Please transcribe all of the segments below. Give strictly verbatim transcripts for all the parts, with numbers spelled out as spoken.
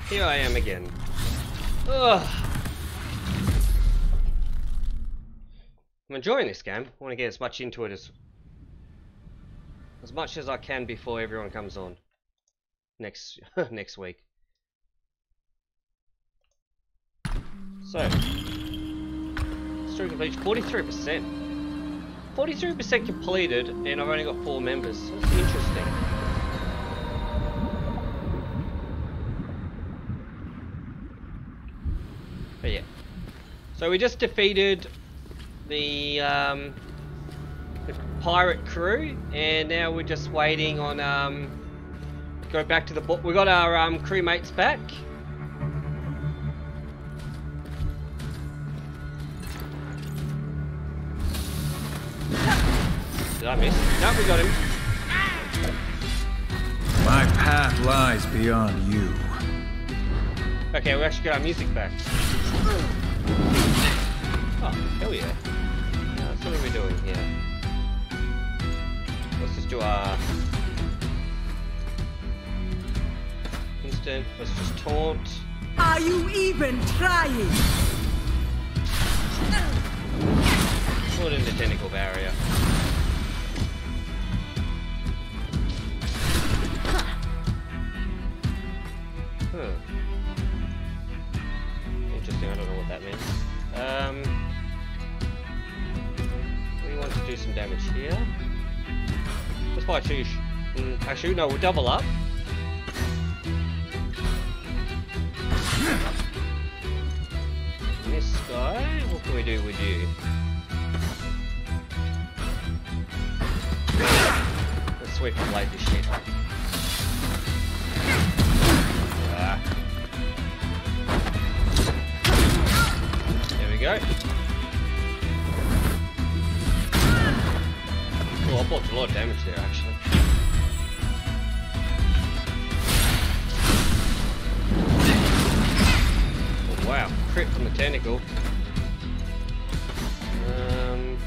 here I am again. Ugh. I'm enjoying this game. I want to get as much into it as as much as I can before everyone comes on next next week. So, story completed forty-three percent. forty-three percent completed, and I've only got four members. That's interesting. But yeah. So we just defeated the, um, the pirate crew, and now we're just waiting on um, go back to the boat. We got our um, crewmates back. Did I miss? No, we got him. My path lies beyond you. Okay, we actually got our music back. Oh, hell yeah. Uh, so what are we doing here? Let's just do our instant. Let's just taunt. Are you even trying? Put in the tentacle barrier. Huh. Interesting, I don't know what that means. Um, we want to do some damage here. Let's buy two. Mm, actually, no, we'll double up. This guy, what can we do with you? Let's sweep and blade this shit. Ah. There we go. Oh, I blocked a lot of damage there actually. Oh, wow, crit from the tentacle. Um,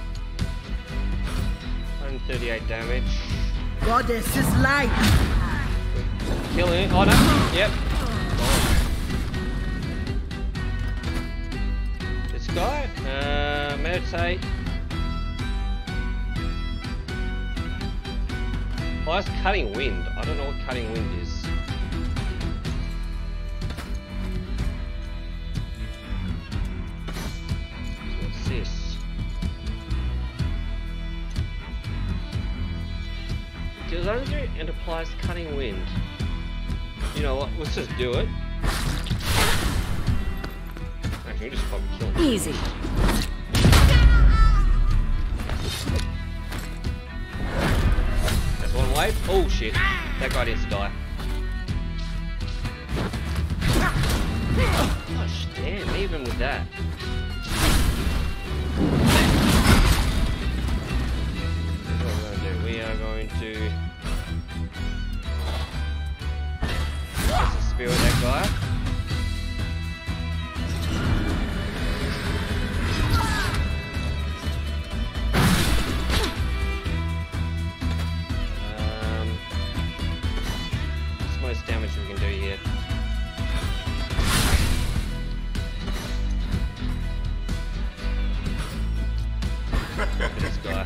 one hundred thirty-eight damage. Goddess is light. Killing it. Oh no. Yep. Gone. This guy. Uh, meditate. Oh, that's cutting wind. I don't know what cutting wind is. So what's this? Deals only and applies cutting wind. You know what? Let's just do it. Actually, we just probably kill him. Easy. That's one wave. Oh shit! That guy needs to die. Gosh damn! Even with that. Here's what we're gonna do. We are going to. Let's just spear that guy. Um, what's the most damage we can do here? Look at this guy.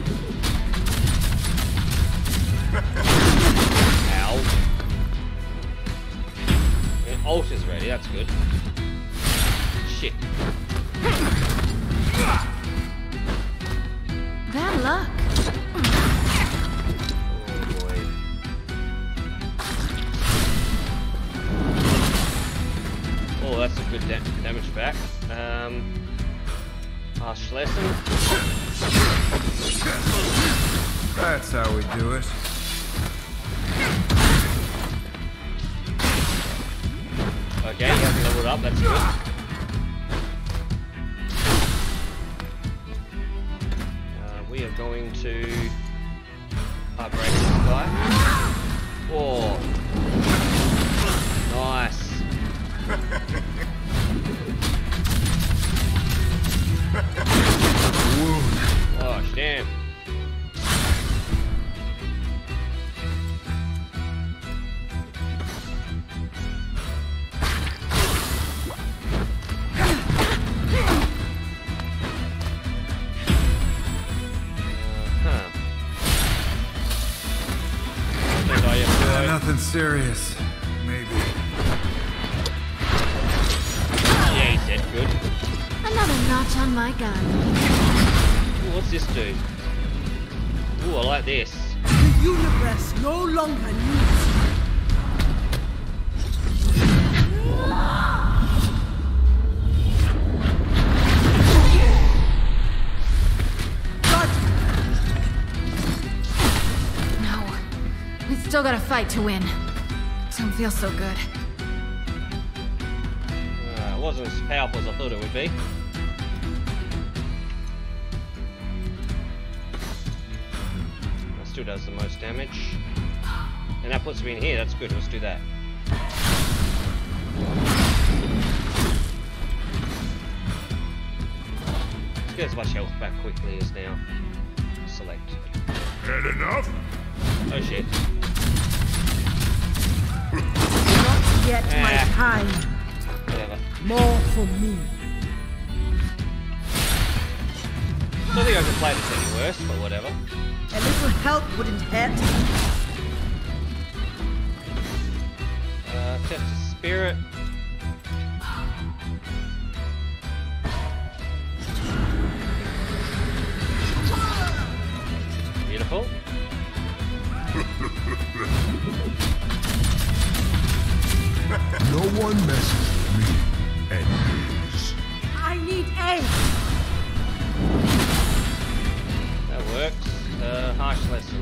Ow. Ult is ready, that's good. Shit. Bad luck. Oh boy. Oh, that's a good da damage back. Um, harsh lesson. That's how we do it. Okay, you have leveled up, that's good. Uh, we are going to upgrade this guy. Oh, nice. Oh, damn. serious. Maybe. Yeah, he's dead. Good. Another notch on my gun. Ooh, what's this do? Ooh, I like this. The universe no longer needs you. No. We still gotta fight to win. Don't feel so good. Uh, it wasn't as powerful as I thought it would be. That still does the most damage. And that puts me in here, that's good, let's do that. Let's get as much health back quickly as now. Select. Had enough? Oh shit. Not yet my Ah. time. Whatever. More for me. I don't think I can play this any worse, but whatever. A little help wouldn't hurt. Uh, test the spirit. Beautiful. No one messes with me and his. I need aid. That works. Uh, harsh lesson.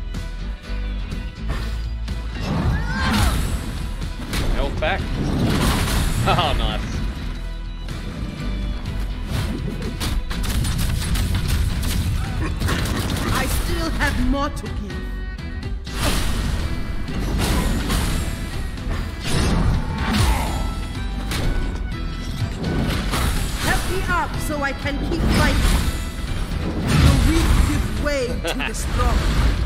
Health back. Oh, nice. I still have more to give. Help me up so I can keep fighting. The weak give way to the strong.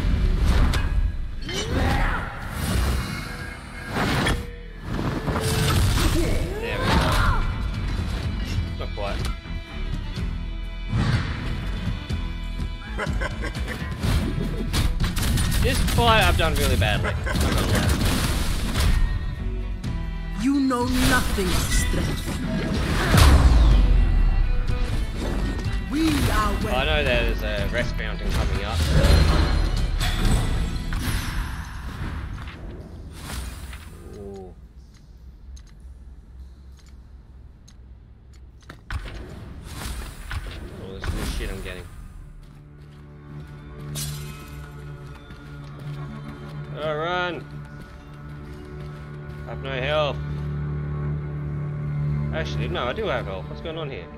There we go. Not quite. This fight I've done really badly. I'm not gonna lie. You know nothing of strength. We are I well. know there's a rest fountain coming up. Ooh. Oh, there's new shit I'm getting. Oh, run! I have no health. Actually, no, I do have health. What's going on here?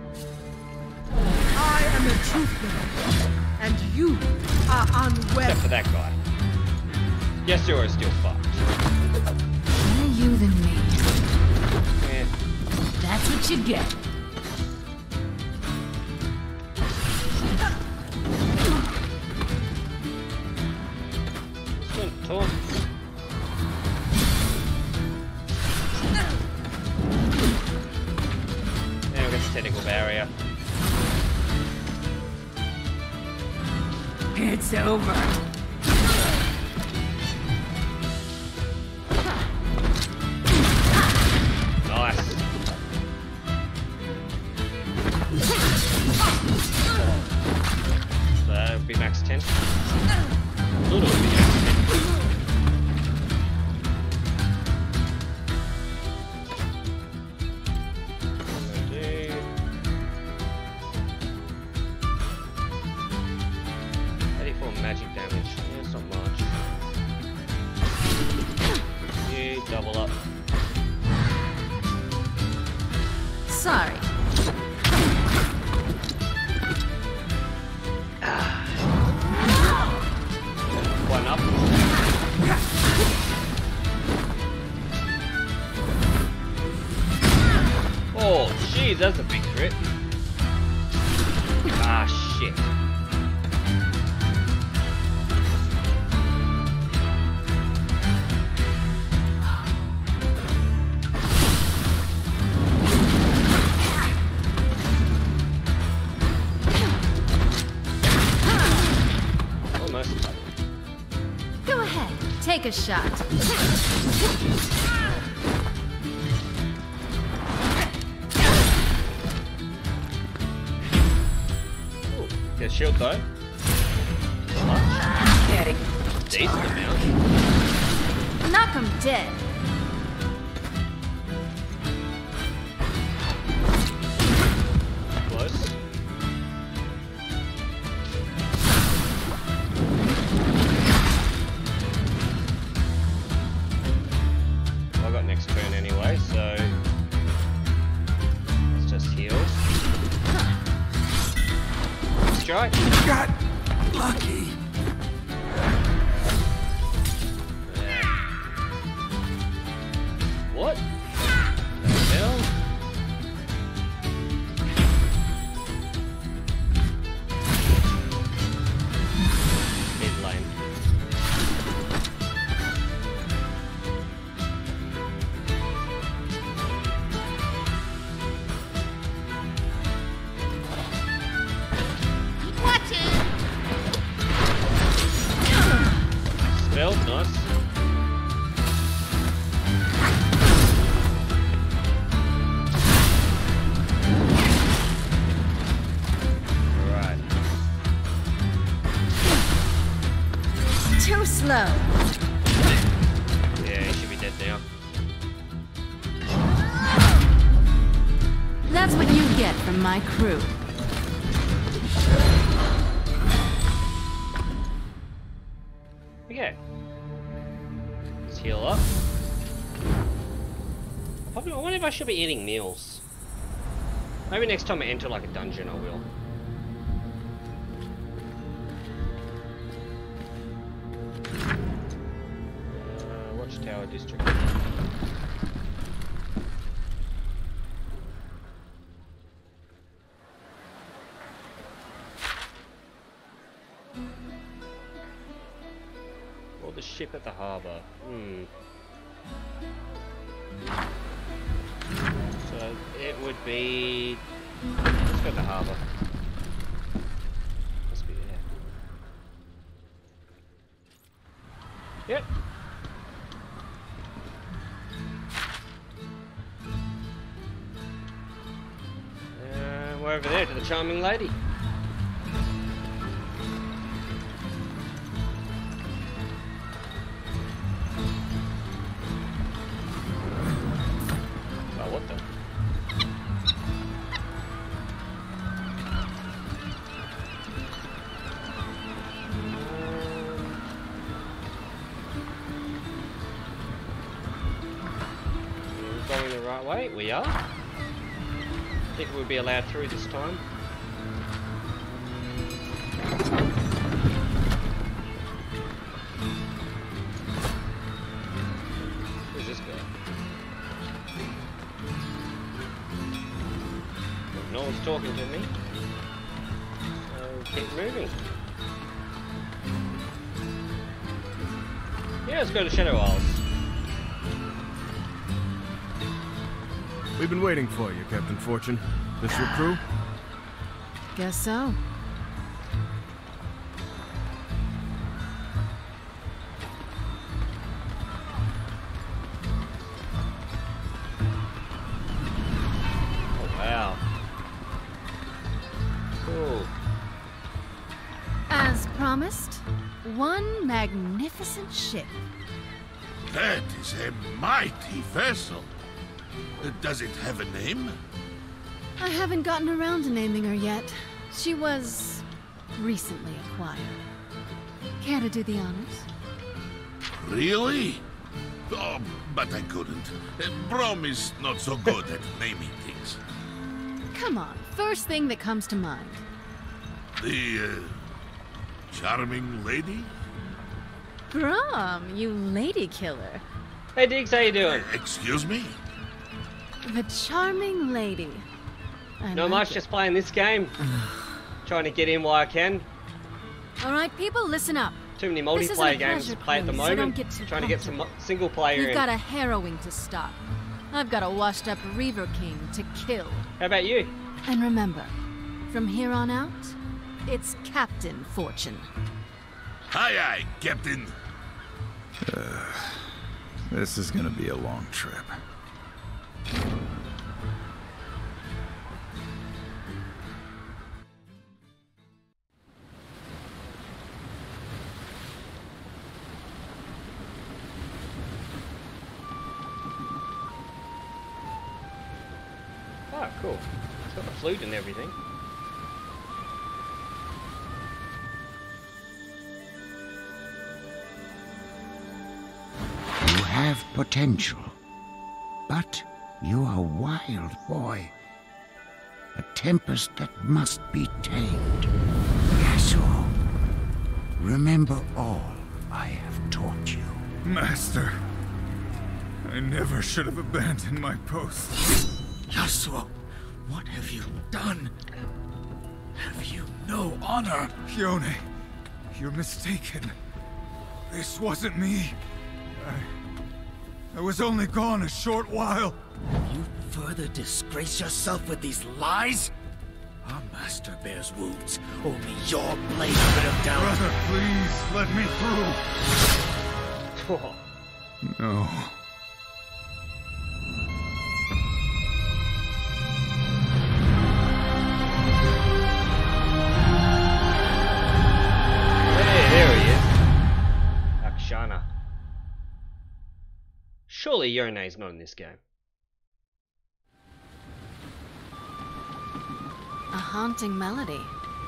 I am a truth bearer, and you are unwell. Except for that guy. Yes, you are still fucked. More you than me. Yeah. That's what you get. It's going to talk. Now we got the technical barrier. It's over. Nice. So that would be max ten. Thought it would be max ten. eighty-four magic damage. Yeah, it's not much. You double up. Sorry. One up. Oh, jeez, that's a big crit. Ah, shit. Take a shot. Ooh, get shield though. Getting Decent amount. knock him dead. Close. Well, I got next turn anyway, so let's just heal. Strike. Got lucky. Yeah. What? The hell? Mid lane. Spell, nice. Alright. Too slow. Yeah, he should be dead now. That's what you get from my crew. Okay. Let's heal up. Probably, I wonder if I should be eating meals. Maybe next time I enter like a dungeon I will. Uh, Watchtower District. Or the ship at the harbour. Hmm. So it would be. Let's go to the harbour. Must be there. Yep. Uh, we're over there to the charming lady. Oh, what the? Going the right way? We are. I think we'll be allowed through this time. Who's this guy? No one's talking to me. So keep moving. Yeah, let's go to Shadow Isles. We've been waiting for you, Captain Fortune. This your crew? Guess so. Oh, wow. Cool. As promised, one magnificent ship. That is a mighty vessel. Uh, Does it have a name? I haven't gotten around to naming her yet. She was recently acquired. Care to do the honors? Really? Oh, but I couldn't. Uh, Brom is not so good at naming things. Come on, first thing that comes to mind. The uh, charming lady? Brom, you lady killer. Hey Diggs, how you doing? Uh, excuse me? The charming lady. I Not like much, it. just playing this game. Trying to get in while I can. All right, people, listen up. Too many This isn't a multiplayer games to pleasure play at the cruise, so don't moment. get too Trying to get some comfortable. single player We've in. got a harrowing to stop. I've got a washed-up Reaver King to kill. How about you? And remember, from here on out, it's Captain Fortune. Aye, aye, Captain. Uh, this is gonna be a long trip. Oh, cool. It's got the flute and everything. You have potential, but you are a wild boy. A tempest that must be tamed. Yasuo, remember all I have taught you. Master, I never should have abandoned my post. Yasuo, what have you done? Have you no honor? Yone, you're mistaken. This wasn't me. I... I was only gone a short while. You further disgrace yourself with these lies? Our master bears wounds. Only your blade could have down. Brother, please, let me through. No. Hey, there he is. Akshana. Surely Yone's not in this game. A haunting melody.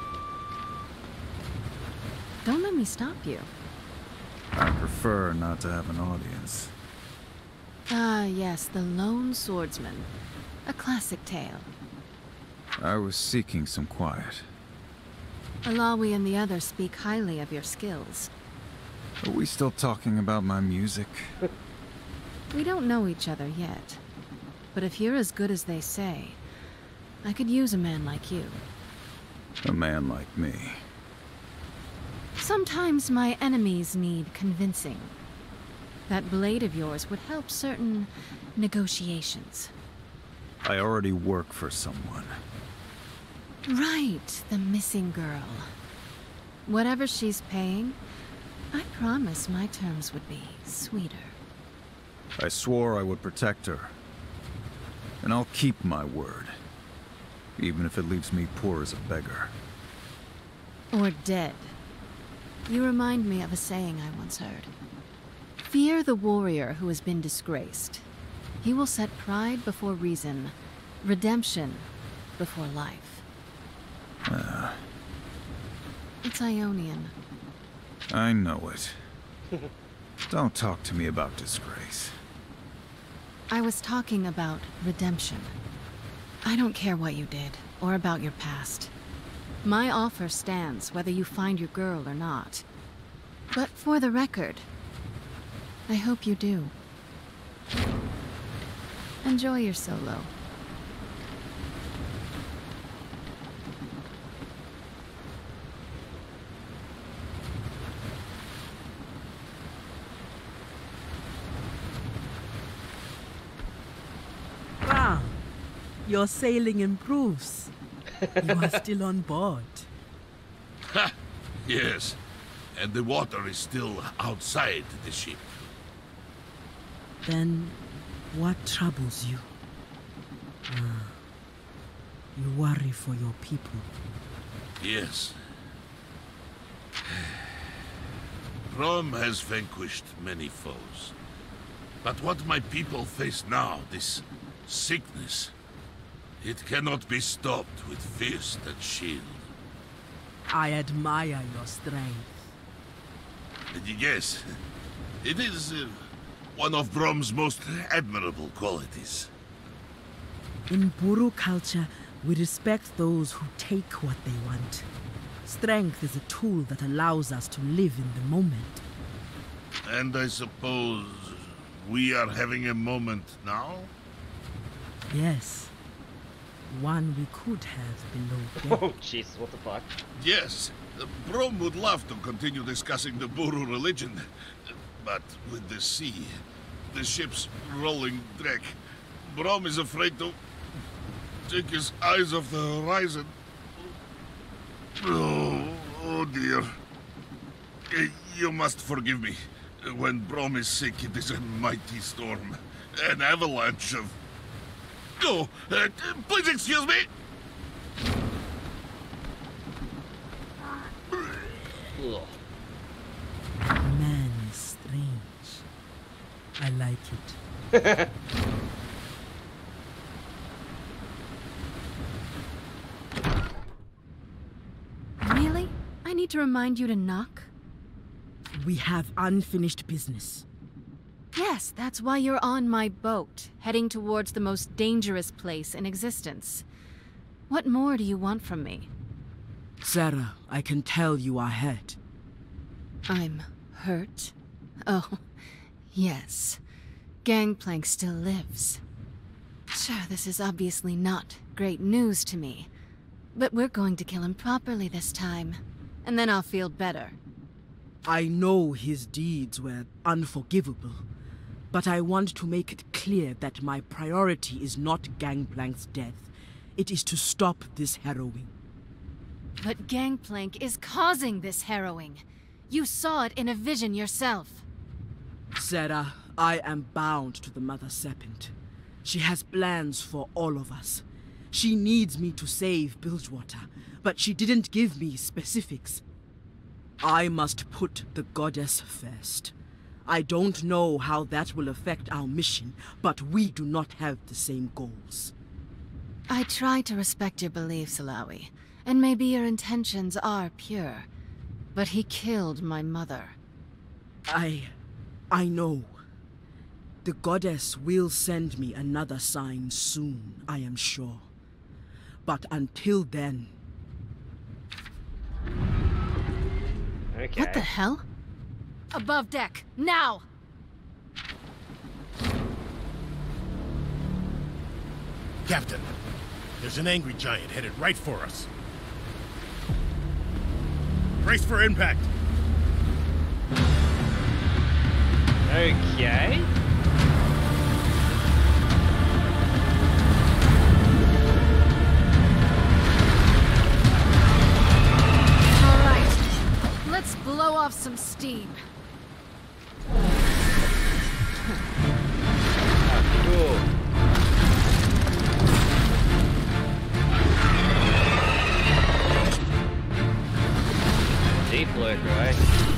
Don't let me stop you. I prefer not to have an audience. Ah, yes, the Lone Swordsman. A classic tale. I was seeking some quiet. Alawi and the others speak highly of your skills. Are we still talking about my music? We don't know each other yet. But if you're as good as they say, I could use a man like you. A man like me. Sometimes my enemies need convincing. That blade of yours would help certain negotiations. I already work for someone. Right, the missing girl. Whatever she's paying, I promise my terms would be sweeter. I swore I would protect her. And I'll keep my word. Even if it leaves me poor as a beggar. Or dead. You remind me of a saying I once heard. Fear the warrior who has been disgraced. He will set pride before reason, redemption before life. Uh, It's Ionian. I know it. Don't talk to me about disgrace. I was talking about redemption. I don't care what you did, or about your past. My offer stands whether you find your girl or not. But for the record, I hope you do. Enjoy your solo. Ah, your sailing improves. You are still on board. Ha! Yes. And the water is still outside the ship. Then, what troubles you? Ah, you worry for your people. Yes. Rome has vanquished many foes. But what my people face now, this sickness, it cannot be stopped with fist and shield. I admire your strength. Yes, it is uh, one of Brom's most admirable qualities. In Buru culture, we respect those who take what they want. Strength is a tool that allows us to live in the moment. And I suppose we are having a moment now? Yes. One we could have below Oh, deck. Jesus, what the fuck? Yes, uh, Brom would love to continue discussing the Buru religion. Uh, But with the sea, the ship's rolling deck, Brom is afraid to take his eyes off the horizon. Oh, oh dear. Uh, You must forgive me. When Brom is sick, it is a mighty storm. An avalanche of... Oh, uh, please excuse me! Ugh. Man is strange. I like it. Really? I need to remind you to knock? We have unfinished business. Yes, that's why you're on my boat, heading towards the most dangerous place in existence. What more do you want from me? Sarah, I can tell you are hurt. I'm hurt? Oh, yes. Gangplank still lives. Sure, this is obviously not great news to me. But we're going to kill him properly this time. And then I'll feel better. I know his deeds were unforgivable, but I want to make it clear that my priority is not Gangplank's death. It is to stop this harrowing. But Gangplank is causing this harrowing. You saw it in a vision yourself. Sarah, I am bound to the Mother Serpent. She has plans for all of us. She needs me to save Bilgewater, but she didn't give me specifics. I must put the goddess first. I don't know how that will affect our mission, but we do not have the same goals. I try to respect your beliefs, Alawi, and maybe your intentions are pure. But he killed my mother. I... I know. The goddess will send me another sign soon, I am sure. But until then... Okay. What the hell? Above deck, now! Captain, there's an angry giant headed right for us. Brace for impact! Okay. Alright, let's blow off some steam. Oh, cool. Deep lurker, eh?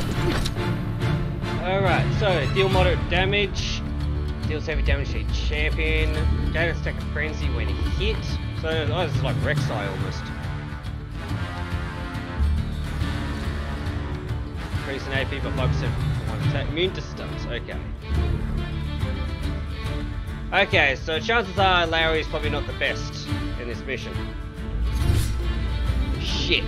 Alright, so deal moderate damage, deals heavy damage to each champion, gain a stack of frenzy when hit. So oh, this is like Rek'Sai almost. Increase in A P by five percent for one attack. Immune to stunts, okay. Okay, so chances are Larry is probably not the best in this mission. Shit.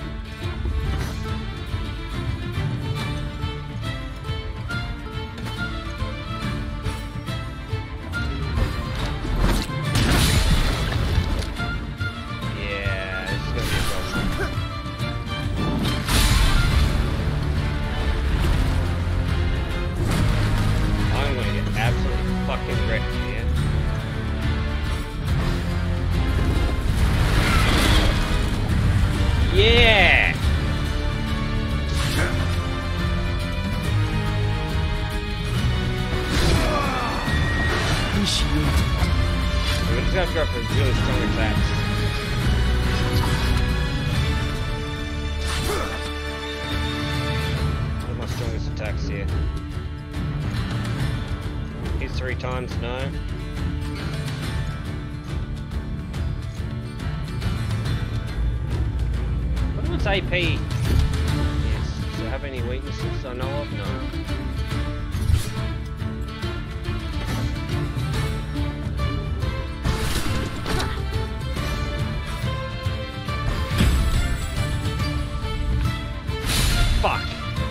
Yeah! Appreciate it. We just have to go for really strong attacks. What are my strongest attacks here? Hit three times, no. What's A P? Yes. Does it have any weaknesses I know of? No. Fuck.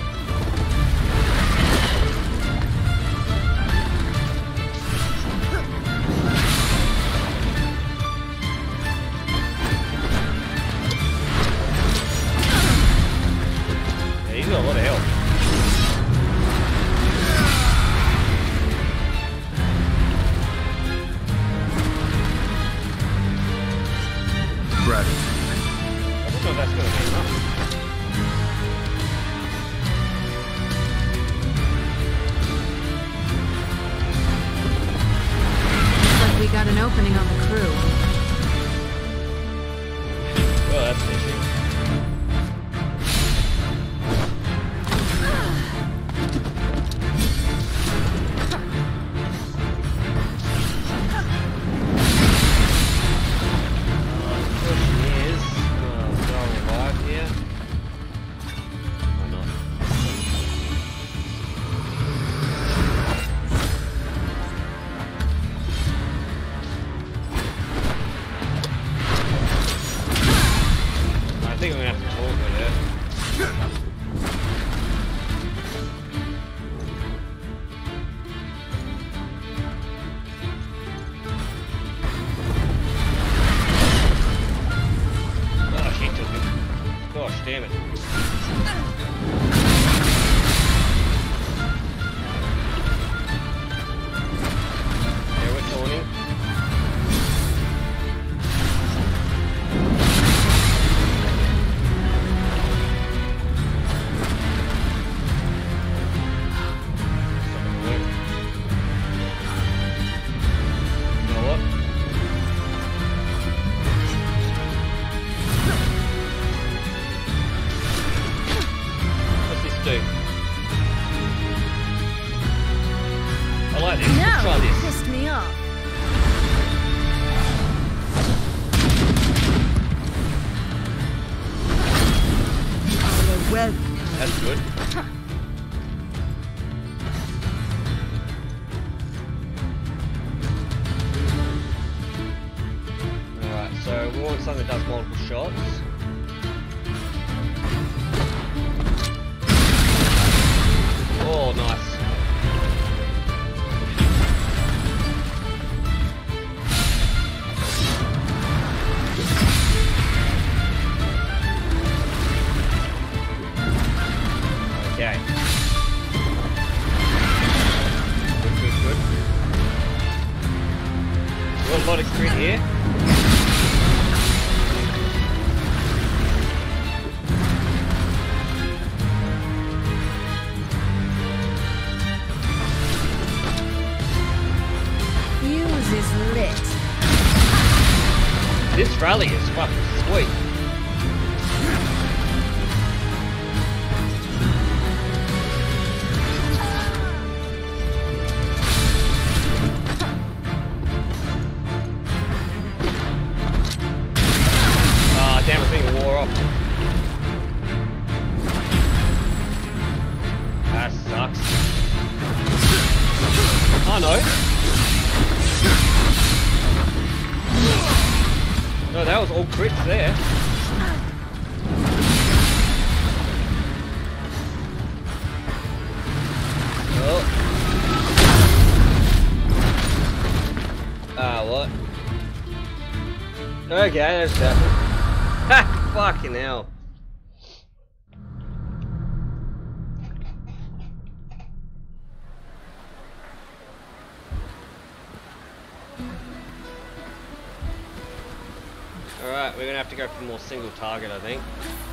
He's got a lot of health. Gratitude. I don't know if that's going to be enough. got an opening on the crew. Well, that's fishy. Damn it. Yeah, we're tawny. You know what? I like this. Let's try this. Pissed me off. Oh, well. That's good. Alright, so we want something that does multiple shots. Oh, nice. Okay. Good, good, good. We got a lot of crit here. Fuse is lit. This rally is fucking sweet. Ah, damn, I think it wore off. That sucks. Oh no. No, that was all crits there. Oh. Ah, what? Okay, there's that. Ha! Fucking hell. Alright, we're gonna have to go for more single target, I think.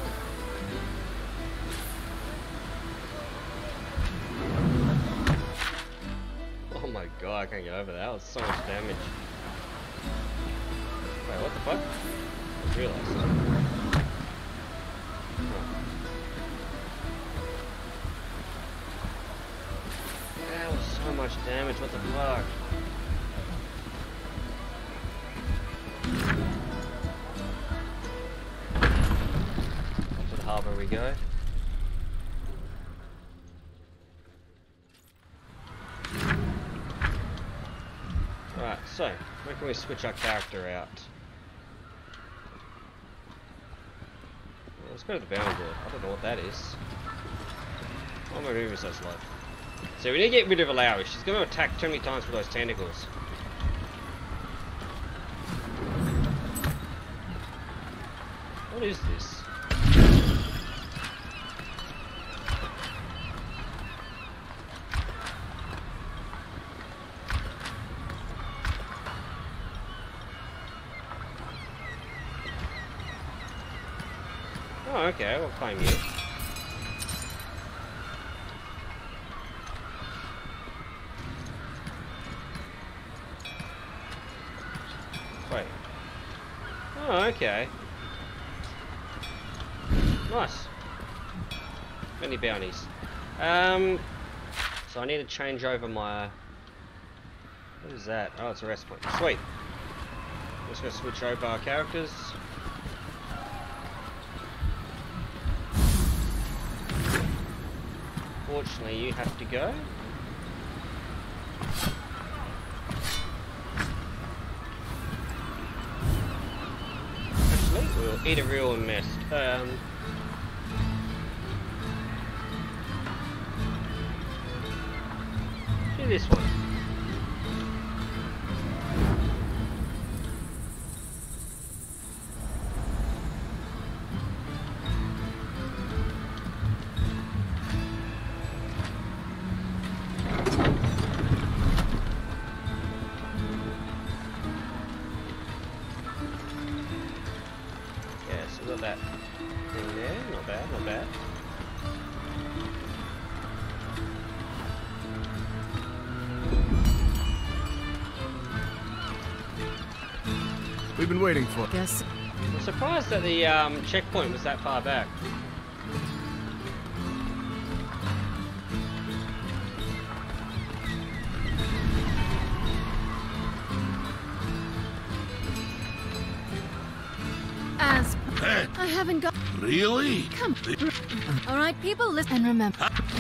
Oh my god, I can't get over that. That was so much damage. Wait, what the fuck? I just realised. That was so much damage, what the fuck? To the harbour we go. Alright, so, where can we switch our character out? Well, let's go to the boundary board. I don't know what that is. Why am I moving so slow? So we need to get rid of Alawi. She's going to attack too many times with those tentacles. What is this? Oh, okay, we'll claim you. Wait. Oh, okay. Nice. Many bounties. Um, so I need to change over my... What is that? Oh, it's a rest point. Sweet. Just gonna switch over our characters. Fortunately, you have to go. Actually, we'll eat a real mess. Um, do this one. That thing there, not bad, not bad. We've been waiting for. Guess. I'm surprised that the um, checkpoint was that far back. As I haven't got. Really? Come. All right, people, listen and remember.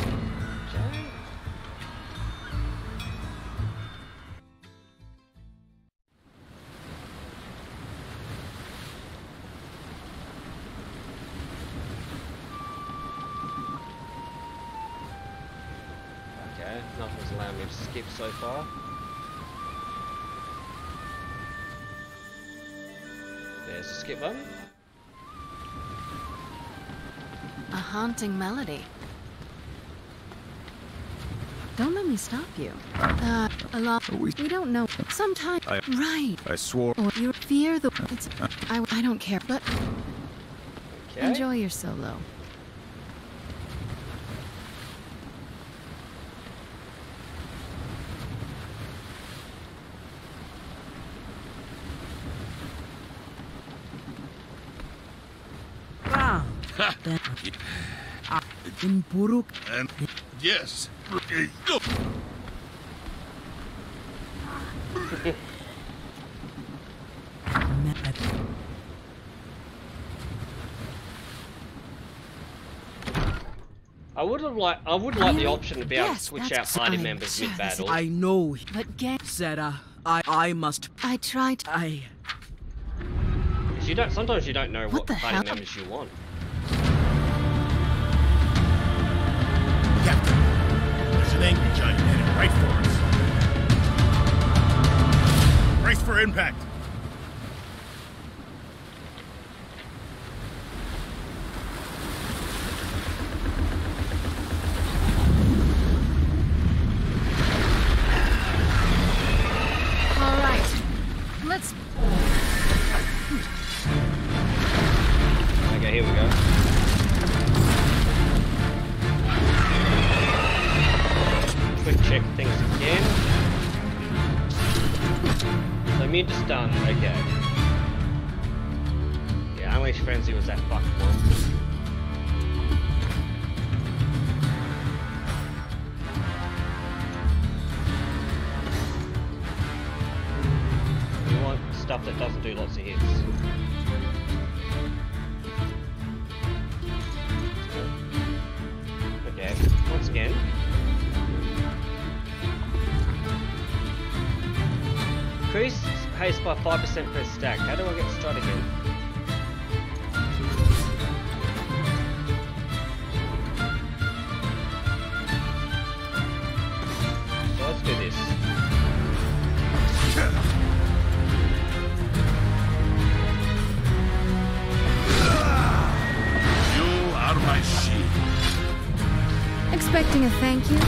Okay, nothing's allowing me to skip so far. There's the skip button. A haunting melody. Don't let me stop you. Uh, a lot. We, we don't know. Sometimes. I, right. I swore. Or you fear the. It's. I. I don't care. But. Okay. Enjoy your solo. Ah. Then. Ah. In Buruk. And yes. Okay, go. I would have like I would like the Really? option to be able to Yes, switch out that's- party I'm members jealous. mid battle. I know, But gang. Sarah. I. I must. I tried. I. Because you don't. Sometimes you don't know What what, the party hell? members you want. Captain, there's an angry giant headed right for us. Brace for impact. All right. Let's. Okay, here we go. Quick check things again. So immune to stun, okay. Yeah, Unleash Frenzy was that fucked one. We want stuff that doesn't do lots of hits. Okay, once again. Increase haste by five percent per stack. How do I get strut again? So let's do this. You are my shield. Expecting a thank you.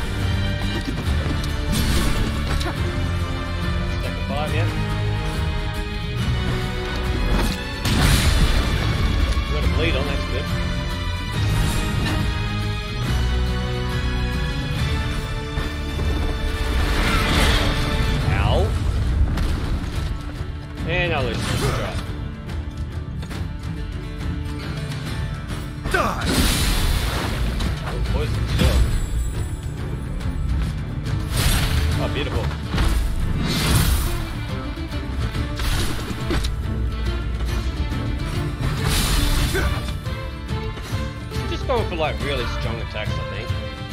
Stack of five, yeah. Got a bleed on, that's good. Ow. And I'll lose this drop. Die! Oh, poison still. Oh, beautiful. Just going for like really strong attacks, I think.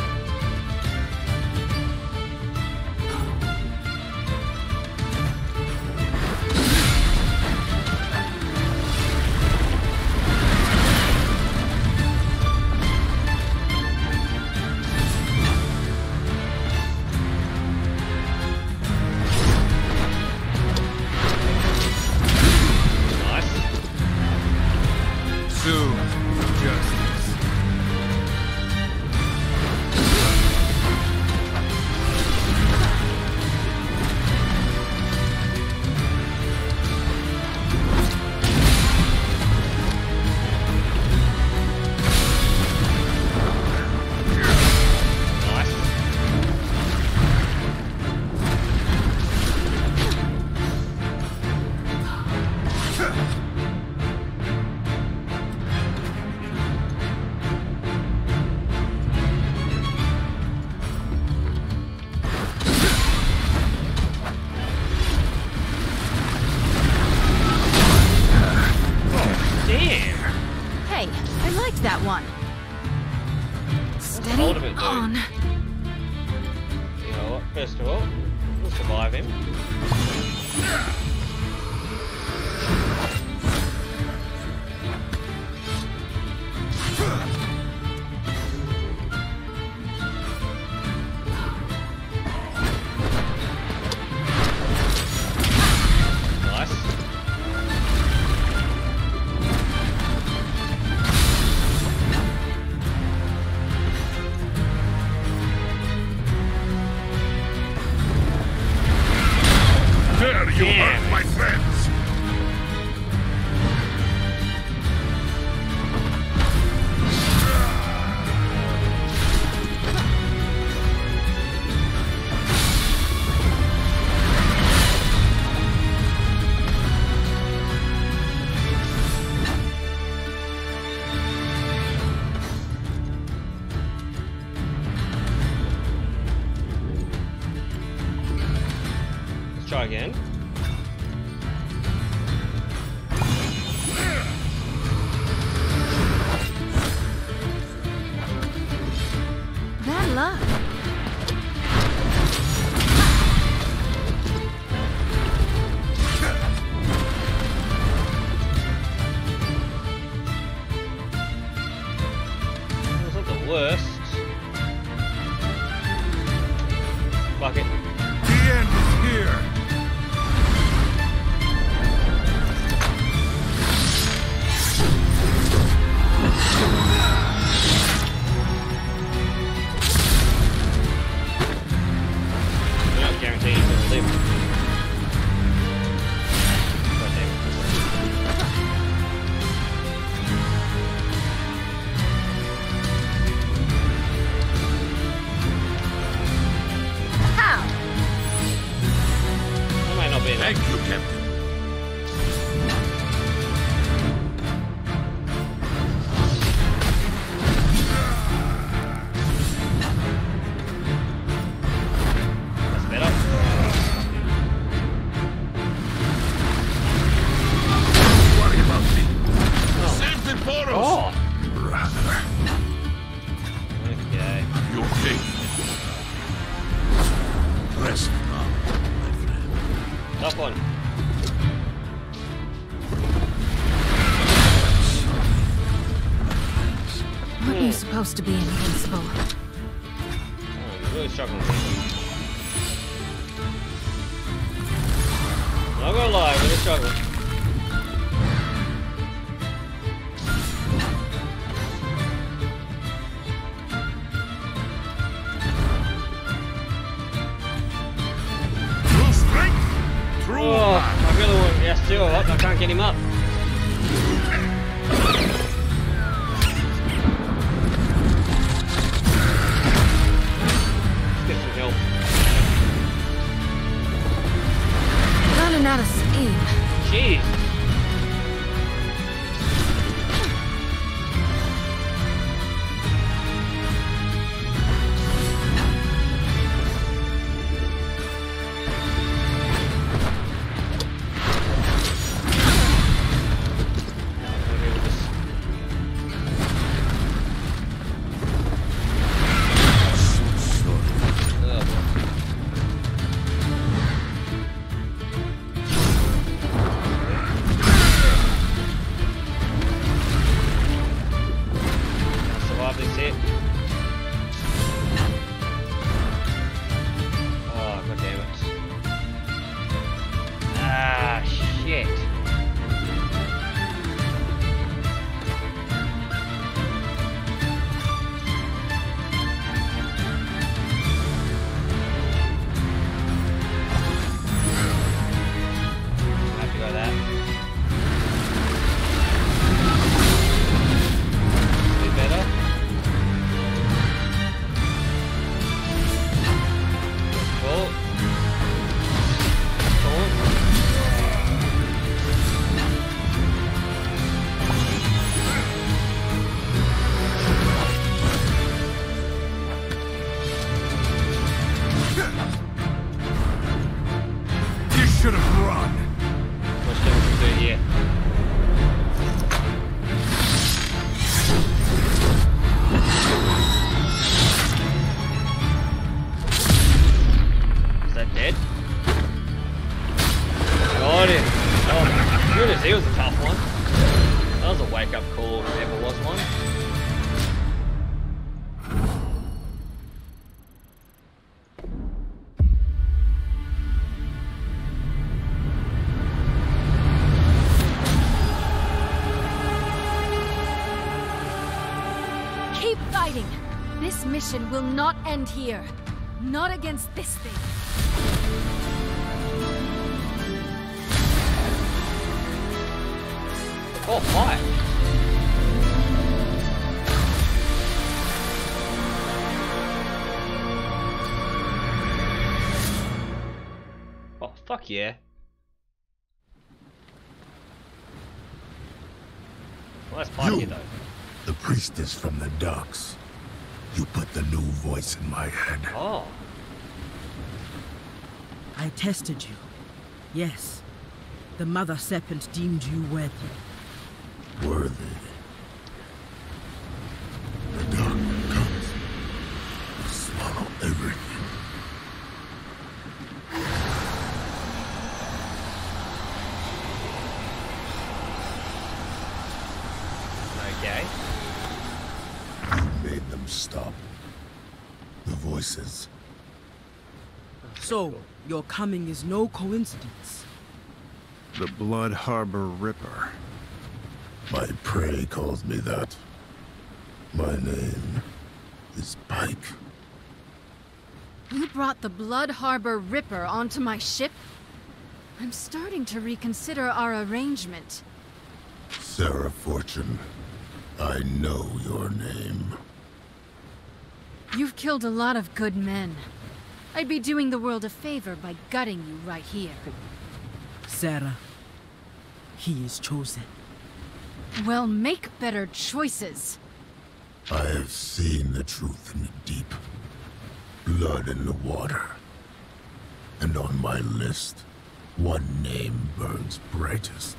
That one. Steady ultimate, on. You know what? First of all, we'll survive him. You hurt my friends! Let's try again. Bad luck. That's not the worst. Fuck it. The end is here! We're not guaranteed he's gonna live. God damn it. How? That might not be enough. Thank you, Captain. That's better. Worry about me. Save the Boros! Oh! Brother, Okay. you okay? Rest now, my friend. Tough one. Aren't you supposed to be invincible? Oh, I'm really struggling. Not gonna lie, really struggling. True strength, true Oh, heart. I really want. Yeah, still, I can't get him up. Let's get some help. Running out of steam. Jeez. He was a tough one. That was a wake-up call if there ever was one. Keep fighting! This mission will not end here. Not against this thing. Oh, hi. Oh, fuck yeah. Well, that's Pyke, You, though. the priestess from the docks. You put the new voice in my head. Oh. I tested you. Yes. The Mother Serpent deemed you worthy. Worthy. The dark comes to swallow everything. Okay. You made them stop. The voices. So, your coming is no coincidence. The Blood Harbor Ripper. My prey calls me that. My name is Pyke. You brought the Blood Harbor Ripper onto my ship? I'm starting to reconsider our arrangement. Sarah Fortune, I know your name. You've killed a lot of good men. I'd be doing the world a favor by gutting you right here. Sarah, he is chosen. Well, make better choices. I have seen the truth in the deep. Blood in the water. And on my list, one name burns brightest.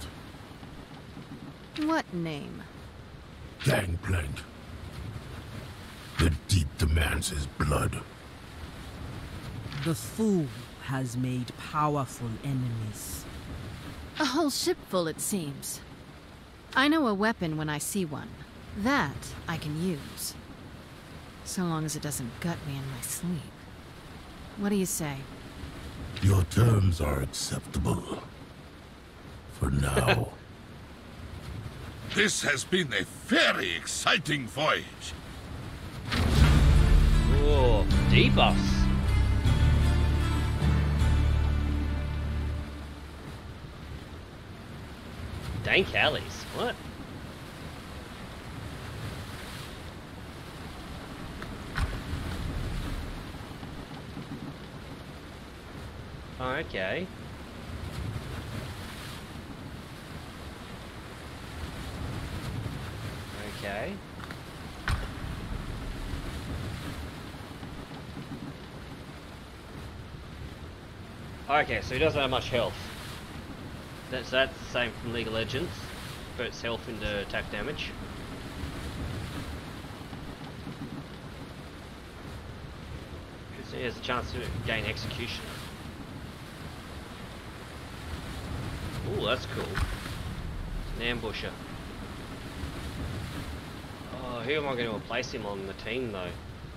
What name? Gangplank. The deep demands his blood. The fool has made powerful enemies. A whole ship full, it seems. I know a weapon when I see one. That I can use. So long as it doesn't gut me in my sleep. What do you say? Your terms are acceptable. For now. This has been a very exciting voyage. Oh, debuffs. Dank alleys. What? Oh, okay. Okay. Okay, so he doesn't have much health. That's that's the same from League of Legends. Converts health into attack damage. So he has a chance to gain execution. Ooh, that's cool. It's an ambusher. Oh, who am I going to replace him on the team though?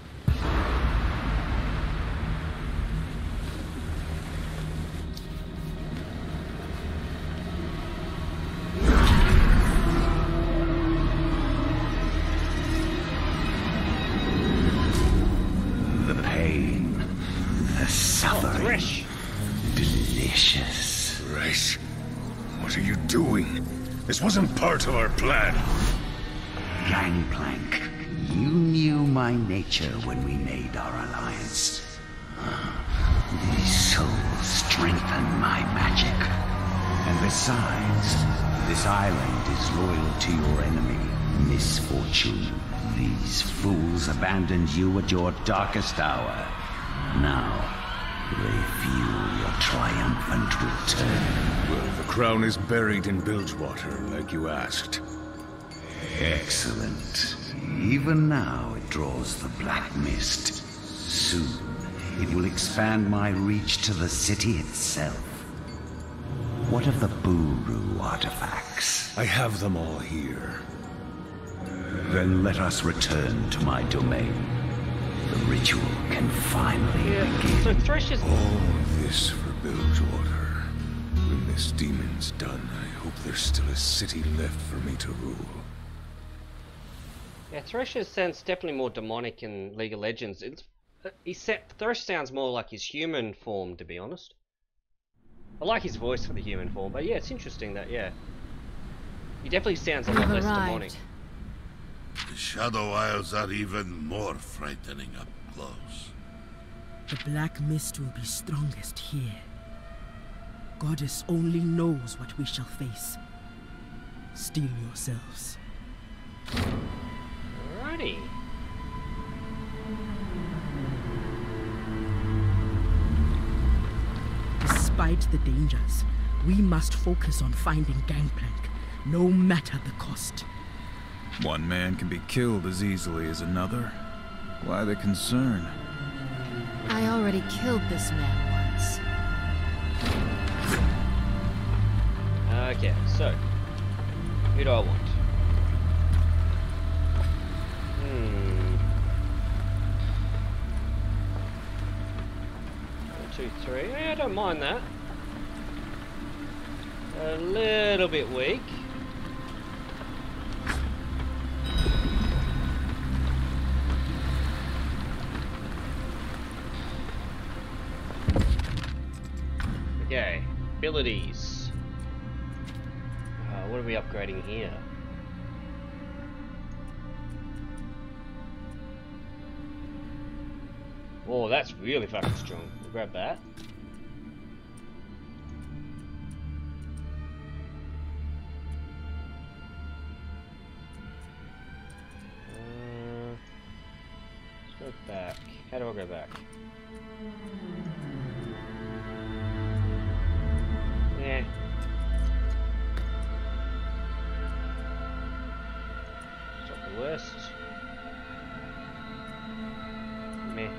This wasn't part of our plan. Gangplank, you knew my nature when we made our alliance. These souls strengthen my magic. And besides, this island is loyal to your enemy, Misfortune. These fools abandoned you at your darkest hour. Now, they feel your triumphant return. Well, the crown is buried in Bilgewater, like you asked. Excellent. Even now it draws the black mist. Soon, it will expand my reach to the city itself. What of the Buru artifacts? I have them all here. Then let us return to my domain. The ritual can finally yeah, begin. So Thresh is... All this for Bilgewater. When this demon's done, I hope there's still a city left for me to rule. Yeah, Thresh sounds definitely more demonic in League of Legends. It's, he set, Thresh sounds more like his human form, to be honest. I like his voice for the human form, but yeah, it's interesting that, yeah. He definitely sounds a lot We've less arrived. demonic. The Shadow Isles are even more frightening up close. The black mist will be strongest here. Goddess only knows what we shall face. Steel yourselves. Alrighty. Despite the dangers, we must focus on finding Gangplank, no matter the cost. One man can be killed as easily as another. Why the concern? I already killed this man once. Okay, so who do I want? Hmm. One, two, three. Yeah, I don't mind that. A little bit weak. Okay, abilities. Uh, what are we upgrading here? Oh, that's really fucking strong. We'll grab that. Uh, let's go back. How do I go back? Yeah. It's not the worst. Meh.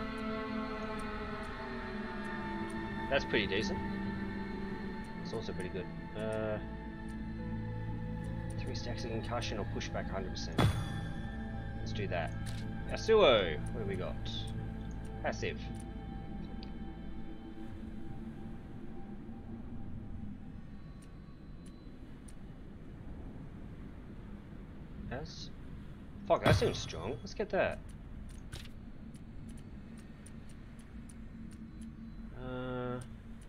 That's pretty decent. It's also pretty good. Uh, three stacks of concussion or pushback one hundred percent. Let's do that. Yasuo! What do we got? Passive. That's... Fuck, that seems strong. Let's get that. Uh...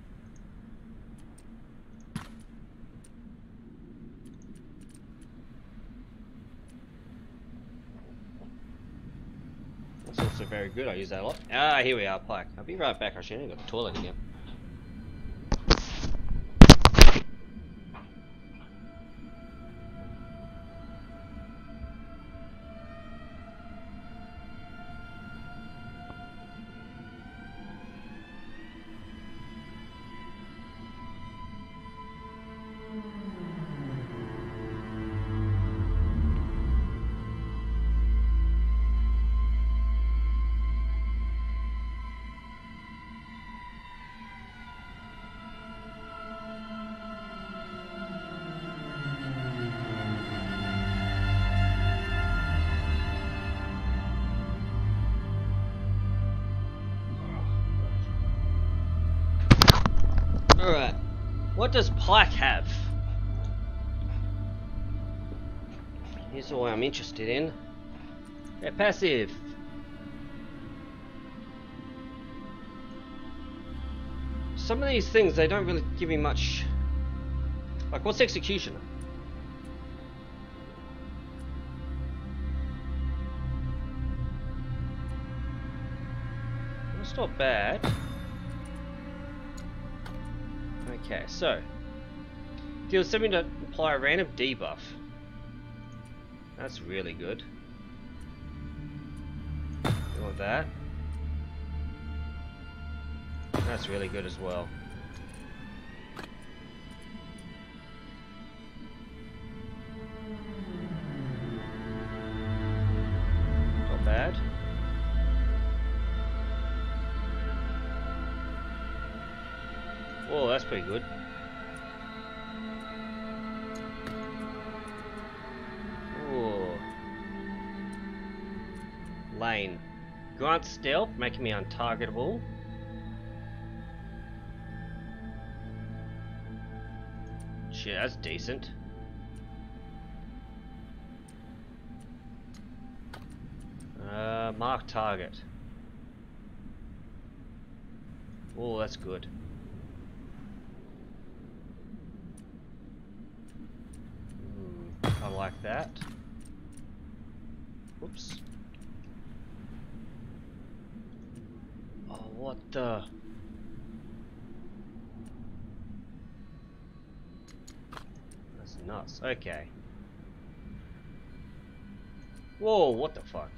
That's also very good. I use that a lot. Ah, here we are, Pyke. I'll be right back. I should have got the toilet again. What does Pyke have? Here's all I'm interested in. Yeah, passive. Some of these things, they don't really give me much. Like, what's executioner? That's not bad. Okay, so deal something to apply a random debuff. That's really good. You want that? That's really good as well. Not bad. Whoa, that's pretty good. Whoa. Lane. Grant stealth, making me untargetable. Shit, that's decent. Uh, mark target. Oh, that's good. Hmm, I like that. Whoops. Oh, what the... Nuts. Okay. Whoa, what the fuck?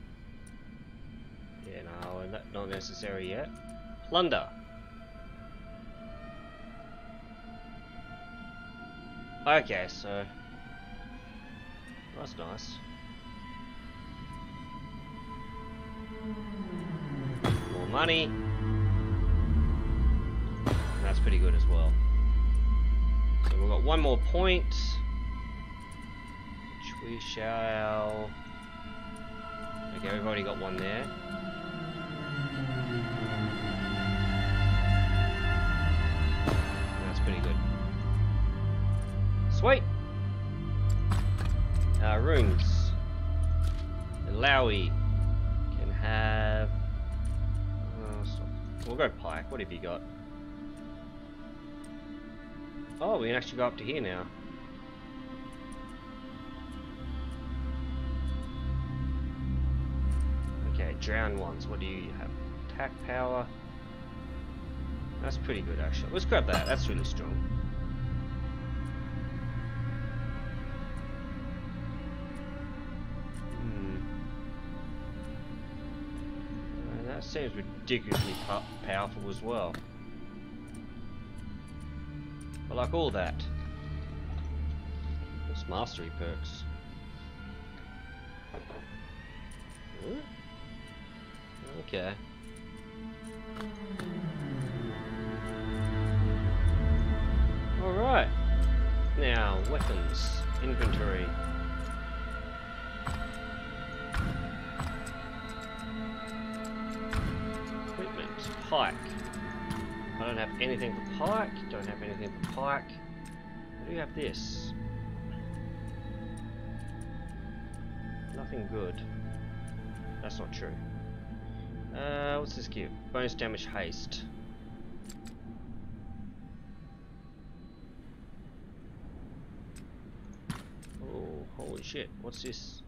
Yeah, no, not, not necessary yet. Plunder. Okay, so that's nice. More money. That's pretty good as well. So we've got one more point, which we shall... Okay, we've already got one there. That's pretty good. Sweet! Uh, runes. Lowy can have... Oh, stop. We'll go Pyke. What have you got? Oh, we can actually go up to here now. Okay, drown ones. What do you have? Attack power. That's pretty good, actually. Let's grab that. That's really strong. Hmm. Uh, that seems ridiculously po- powerful as well. I like all that. What's mastery perks? Huh? Okay. Alright. Now, weapons. Inventory. Equipment. Pyke. I don't have anything for Pyke, don't have anything for Pyke. What do you have this? Nothing good. That's not true. Uh, what's this give? Bonus damage haste. Oh, holy shit. What's this?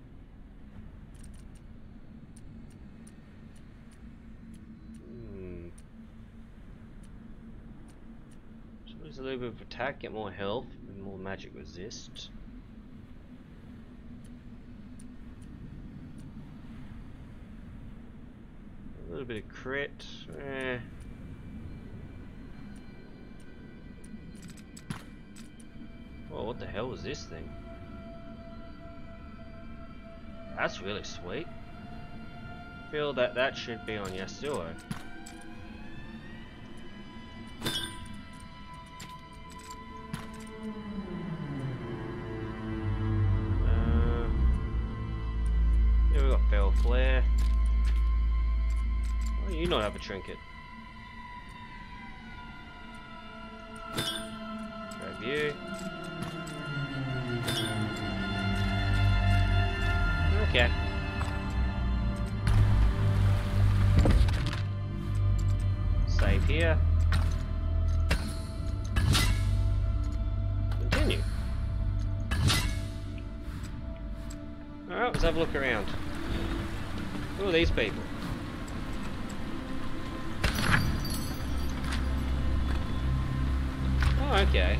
A little bit of attack, get more health, and more magic resist. A little bit of crit. Eh. Oh, what the hell was this thing? That's really sweet. I feel that that should be on Yasuo. Flare. Why do you not have a trinket? view. Okay. Save here. Continue. Alright, let's have a look around. Who are these people? Oh, okay.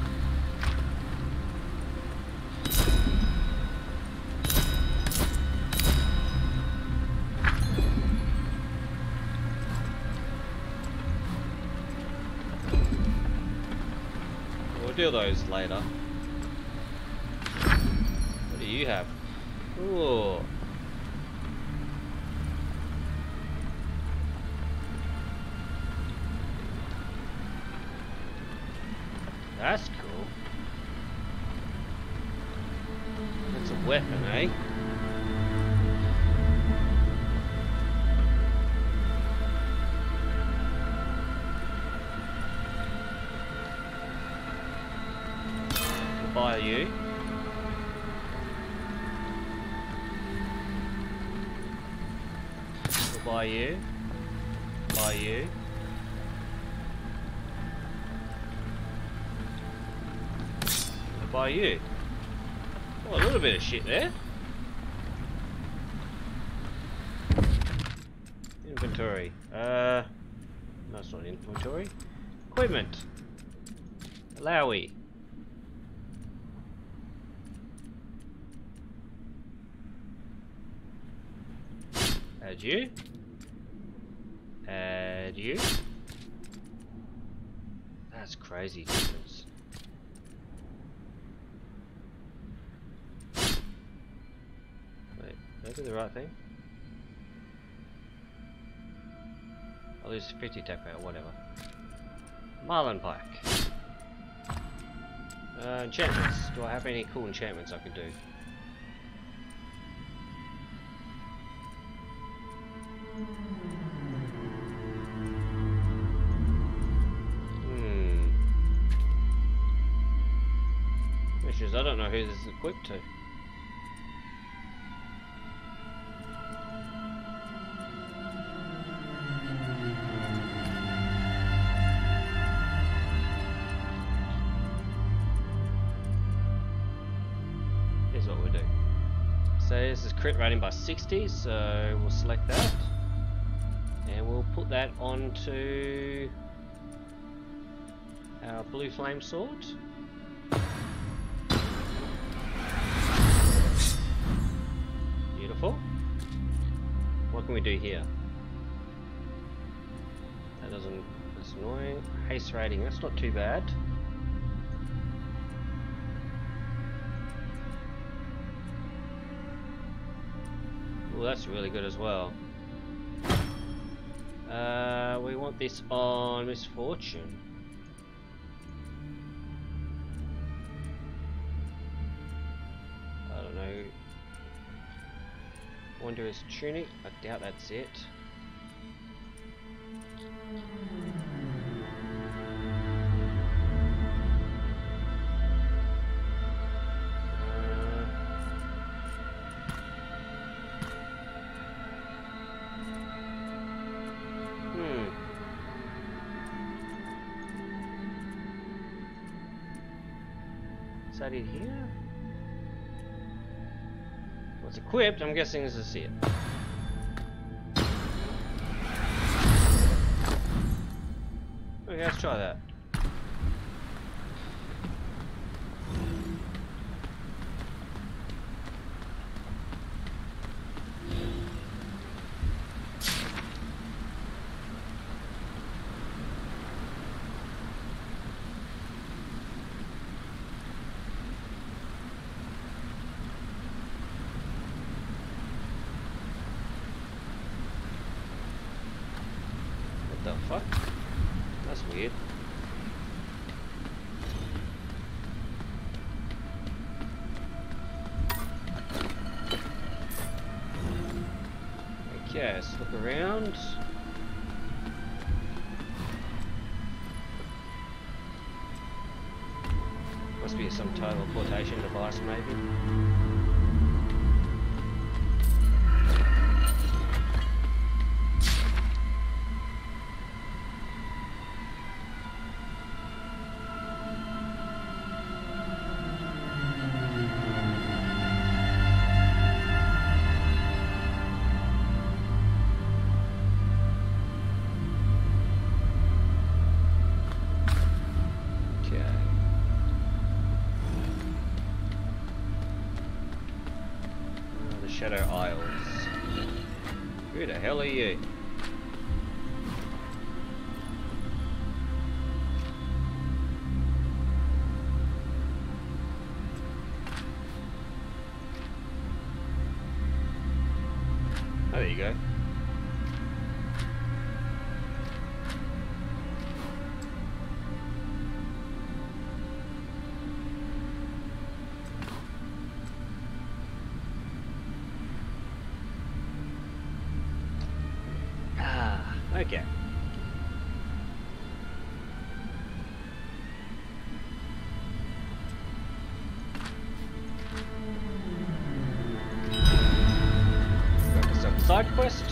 We'll do those later. What do you have? Ooh. That's cool. That's a weapon, eh? Buy you. We'll buy you. Buy you. We'll buy you. Oh, a little bit of shit there. Inventory. Uh, no, it's not inventory. Equipment. Allowy. Add you. Add you. That's crazy difference. Wait, did I do the right thing? I'll lose fifty tech power, whatever. Marlin Pyke. Uh, enchantments. Do I have any cool enchantments I could do? Hmm. Which is, I don't know who this is equipped to. Here's what we'll do. So this is crit rating by sixty, so we'll select that. And we'll put that onto our blue flame sword. Beautiful. What can we do here? That doesn't, that's annoying. Haste rating, that's not too bad. Well, that's really good as well. Uh, we want this on misfortune. I don't know. Wanderer's tunic. I doubt that's it. That in here? Well, it's equipped. I'm guessing this is it. Okay, let's try that. What the fuck? That's weird. Okay, let's look around. Must be some teleportation device, maybe. Shadow Isles. Who the hell are you? Oh, there you go. Okay. Got to some side quest.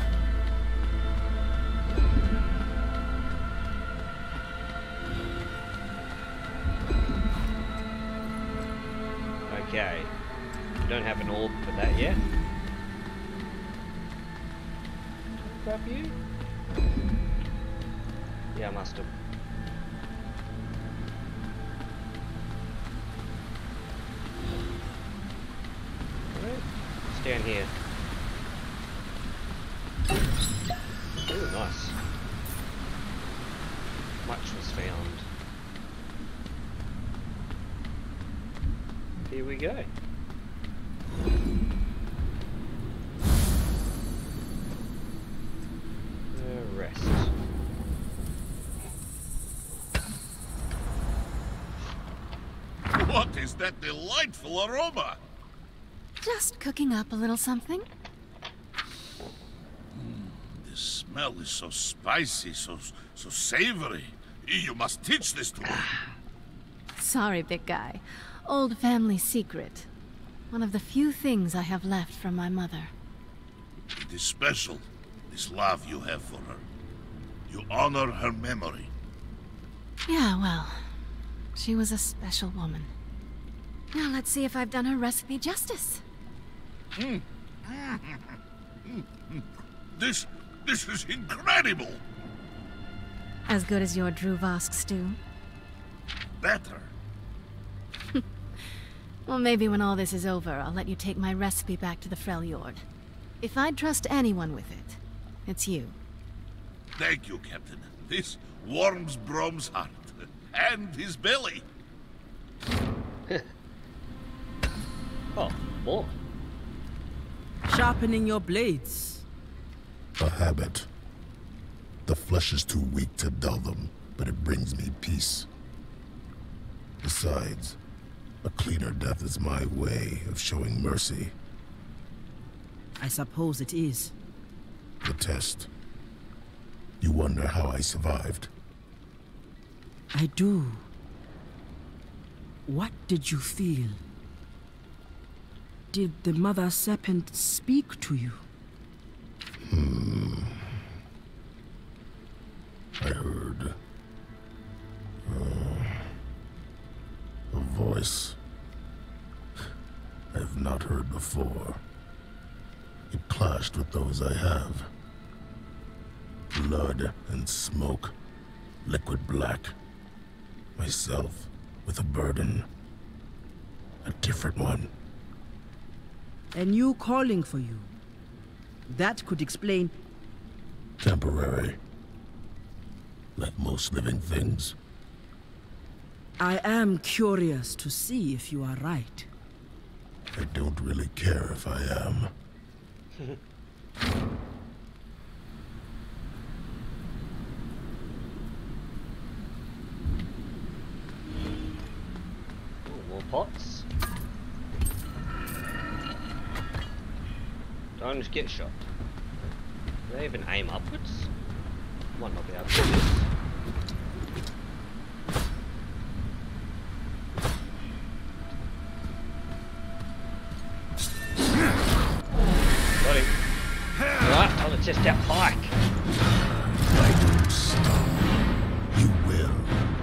Okay. We don't have an orb for that yet. Grab you? Yeah, I must have. Alright, stand here. Ooh, nice. Much was found. Here we go. Uh, rest. What is that delightful aroma? Just cooking up a little something. The smell is so spicy, so so savory. You must teach this to me. Sorry, big guy. Old family secret. One of the few things I have left from my mother. It is special, this love you have for her. You honor her memory. Yeah, well, she was a special woman. Now let's see if I've done her recipe justice. Mm. This, this is incredible. As good as your Druvask stew? Better. Well, maybe when all this is over, I'll let you take my recipe back to the Freljord. If I'd trust anyone with it, it's you. Thank you, Captain. This warms Brom's heart. And his belly. Oh, more. Sharpening your blades. A habit. The flesh is too weak to dull them, but it brings me peace. Besides, a cleaner death is my way of showing mercy. I suppose it is. The test. You wonder how I survived. I do. What did you feel? Did the Mother Serpent speak to you? Hmm. I heard... Uh, a voice I have not heard before. It clashed with those I have. Blood and smoke, liquid black. Myself with a burden. A different one. And you calling for you. That could explain... Temporary. Like most living things. I am curious to see if you are right. I don't really care if I am. Ooh, more pots. Don't just get shot. Do they even aim upwards? Might not be able to do this. It's just that Pyke. I don't stop. You will.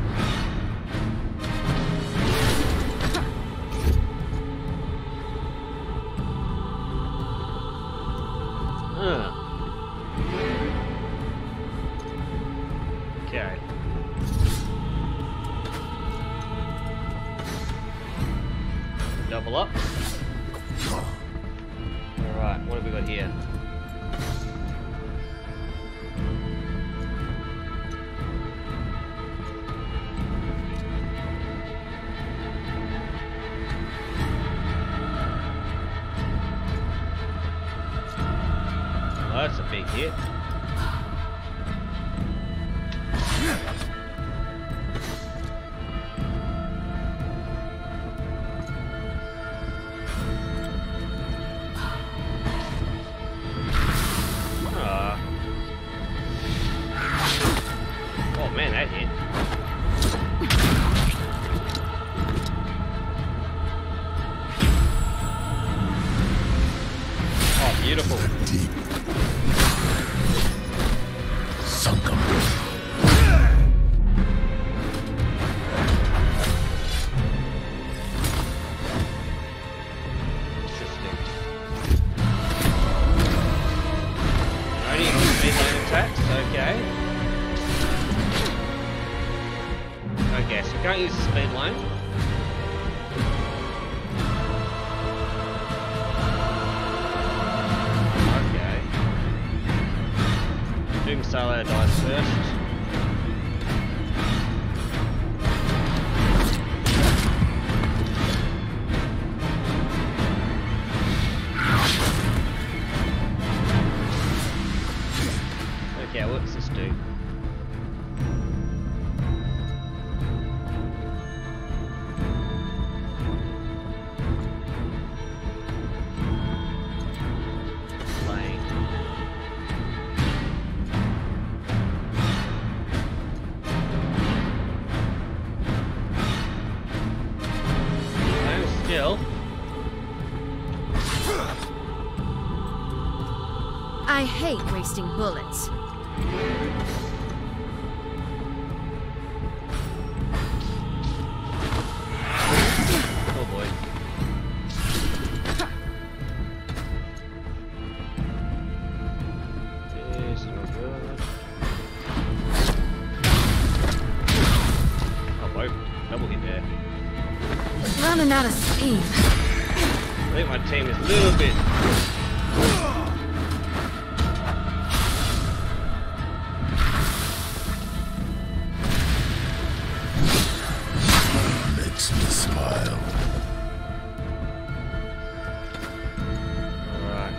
Huh. Okay. Double up. Alright, what have we got here? Oh, that's a big hit. Ah. Oh man, that hit. Oh, beautiful. Deep. Sunk 'em. Interesting. Only speed lane attacks, okay. Okay, so we can't use the speed lane. Okay. Doom Solo dies first. Okay, what's this do? Lane. No, still. I hate wasting bullets. Oh boy. This is no good. Oh boy, double hit there. Running out of steam. I think my team is a little bit. Makes me smile. Alright.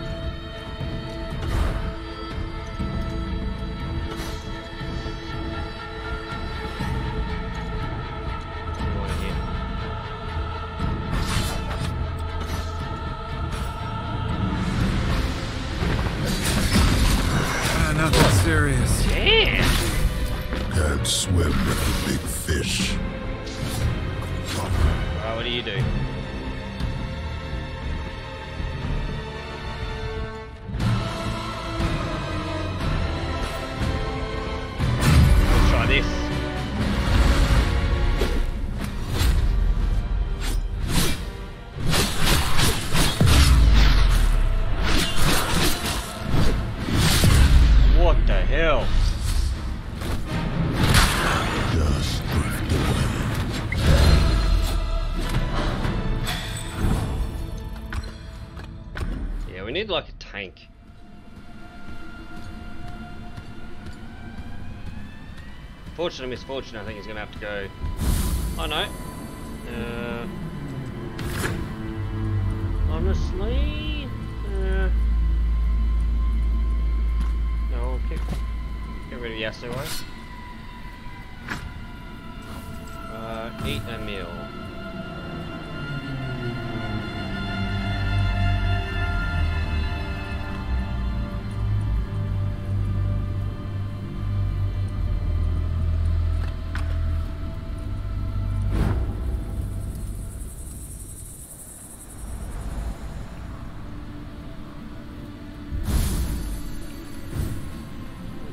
What here? Ah, nothing serious. Damn! Can't swim with the big fish. Alright, what do you do? Let's try this. What the hell? Just drift away. Yeah, we need like a tank. Fortune or misfortune, I think he's gonna have to go. Oh no. Uh, honestly, uh, no, get, get rid of Yasuo. Uh, eat a meal.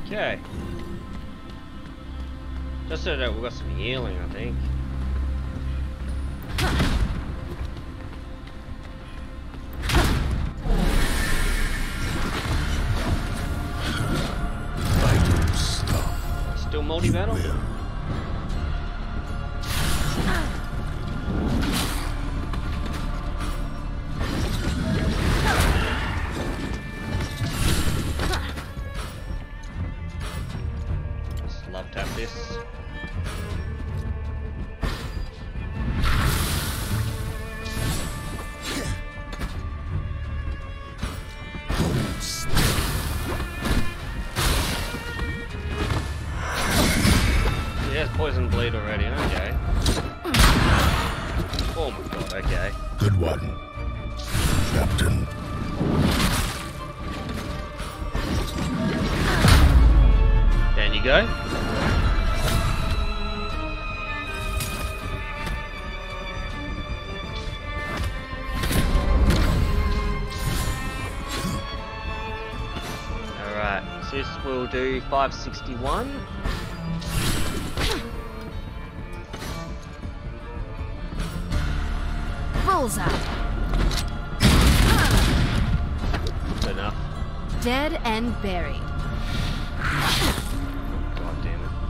Okay. Just so that we've got some healing, I think. Still multi-battle? Just love tap this. Poison blade already, okay. Oh my god, okay. Good one, Captain. Down you go. Alright, so this will do five sixty-one. Bullseye. Good enough. Dead and buried. God damn it.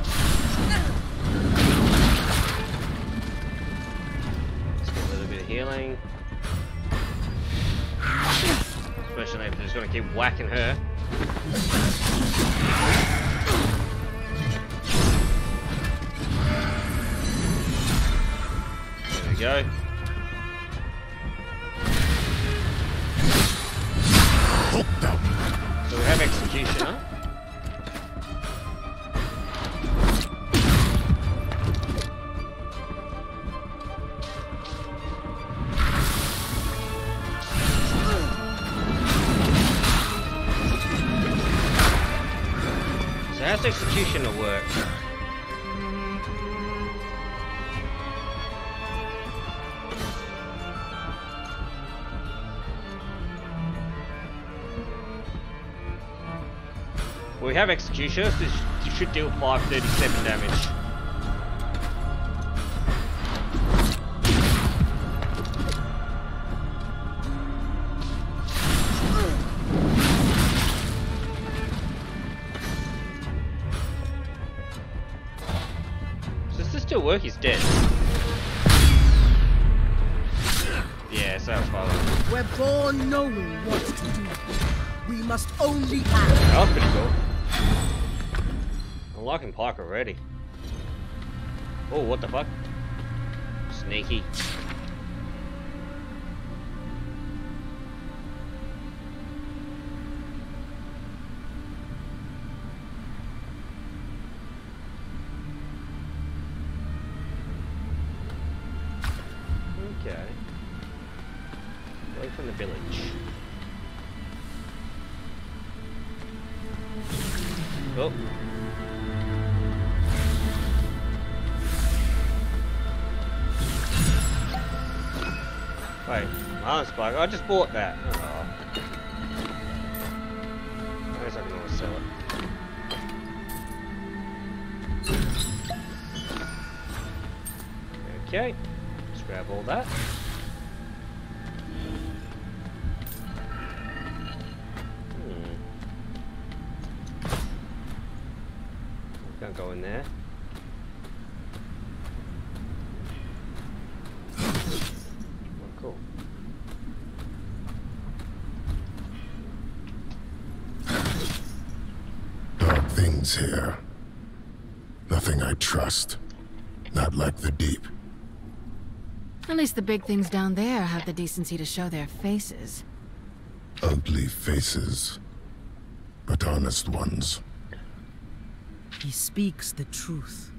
Let's get a little bit of healing. Especially if they're just gonna keep whacking her. There we go. So we have Executioner. So how's Executioner work? We have Executioner, so this should deal five thirty-seven damage. So does this still work? He's dead. Yeah, so that's fine. We're born knowing what to do. We must only act. That was pretty cool. I'm liking Pyke already. Oh, what the fuck? Sneaky. Okay. Away from the village. Oh. Wait, Mars Pyke. I just bought that. Oh. I guess I can always sell it. Okay, let's grab all that. Hmm. Can't go in there. Cool. Dark things here. Nothing I trust. Not like the deep. At least the big things down there have the decency to show their faces. Ugly faces, but honest ones. He speaks the truth.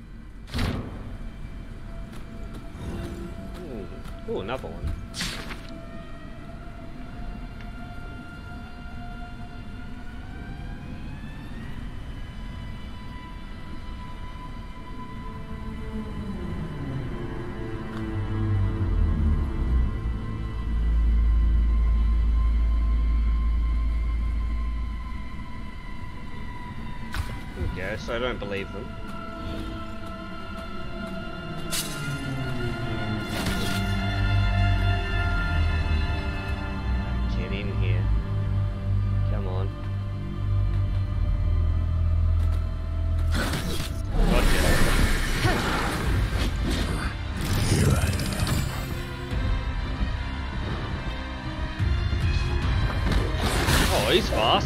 Ooh, another one. Okay, so I don't believe them. Get in here. Come on. Gotcha. Here I am. Oh, he's fast.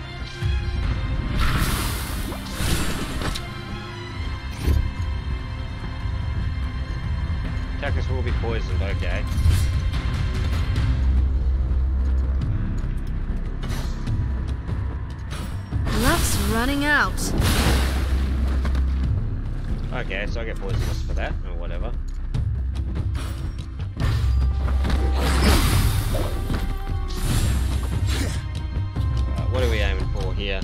Attackers will be poisoned, okay. Luck's running out. Okay, so I get poisonous for that, or whatever. Right, what are we aiming for here?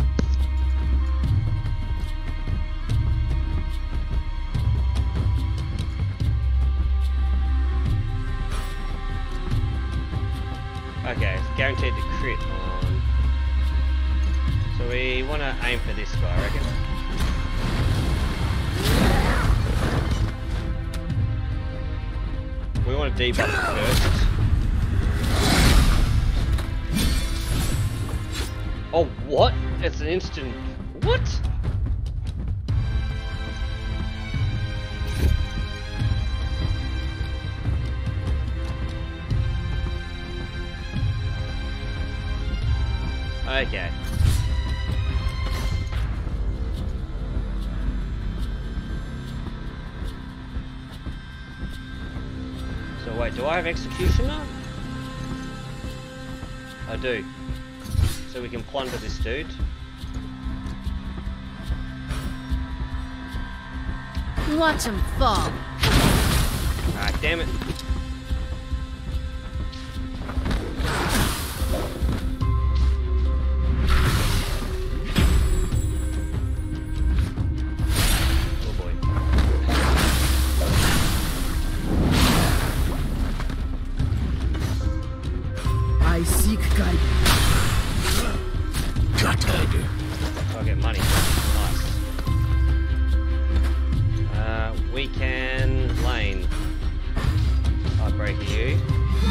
Okay, it's guaranteed to crit on. So we want to aim for this guy, I reckon. We want to debuff it first. Oh, what? It's an instant. What? Okay. So wait, do I have Executioner? I do. So we can plunder this dude. Watch him fall. Ah, damn it. I seek guidance. Gutted. I'll get money. Nice. Uh, we can lane. Heartbreaker you.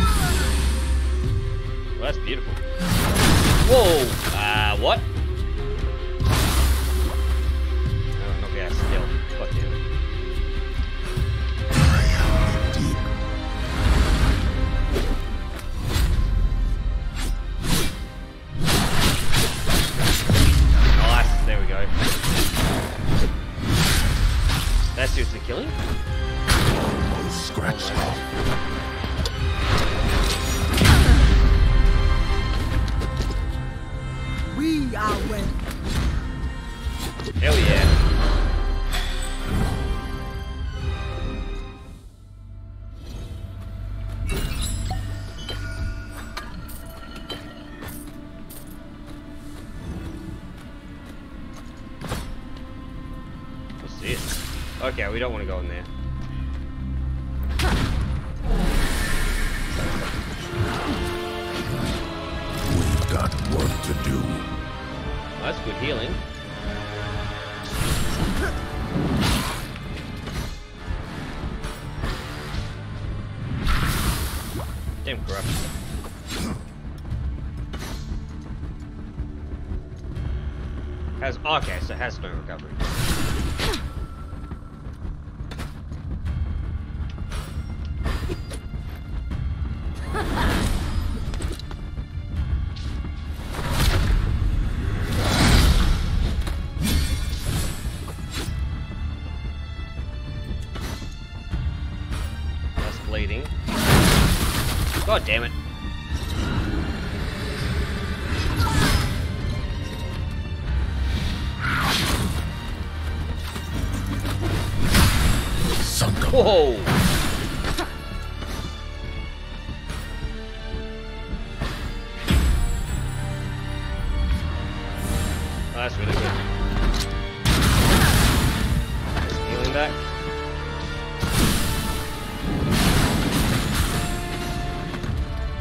Well, that's beautiful. Whoa! Uh, what? No, knock out still. Fuck you. Nice, there we go. That's seriously killing? Scratch Oh, We are well. Hell yeah. What's this? Okay, we don't want to go in there. We've got work to do. Oh, that's good healing. Damn corruption. Has okay, so it has no recovery. That's bleeding. God damn it. Sunk. Whoa! Oh, that's really good. Just healing back.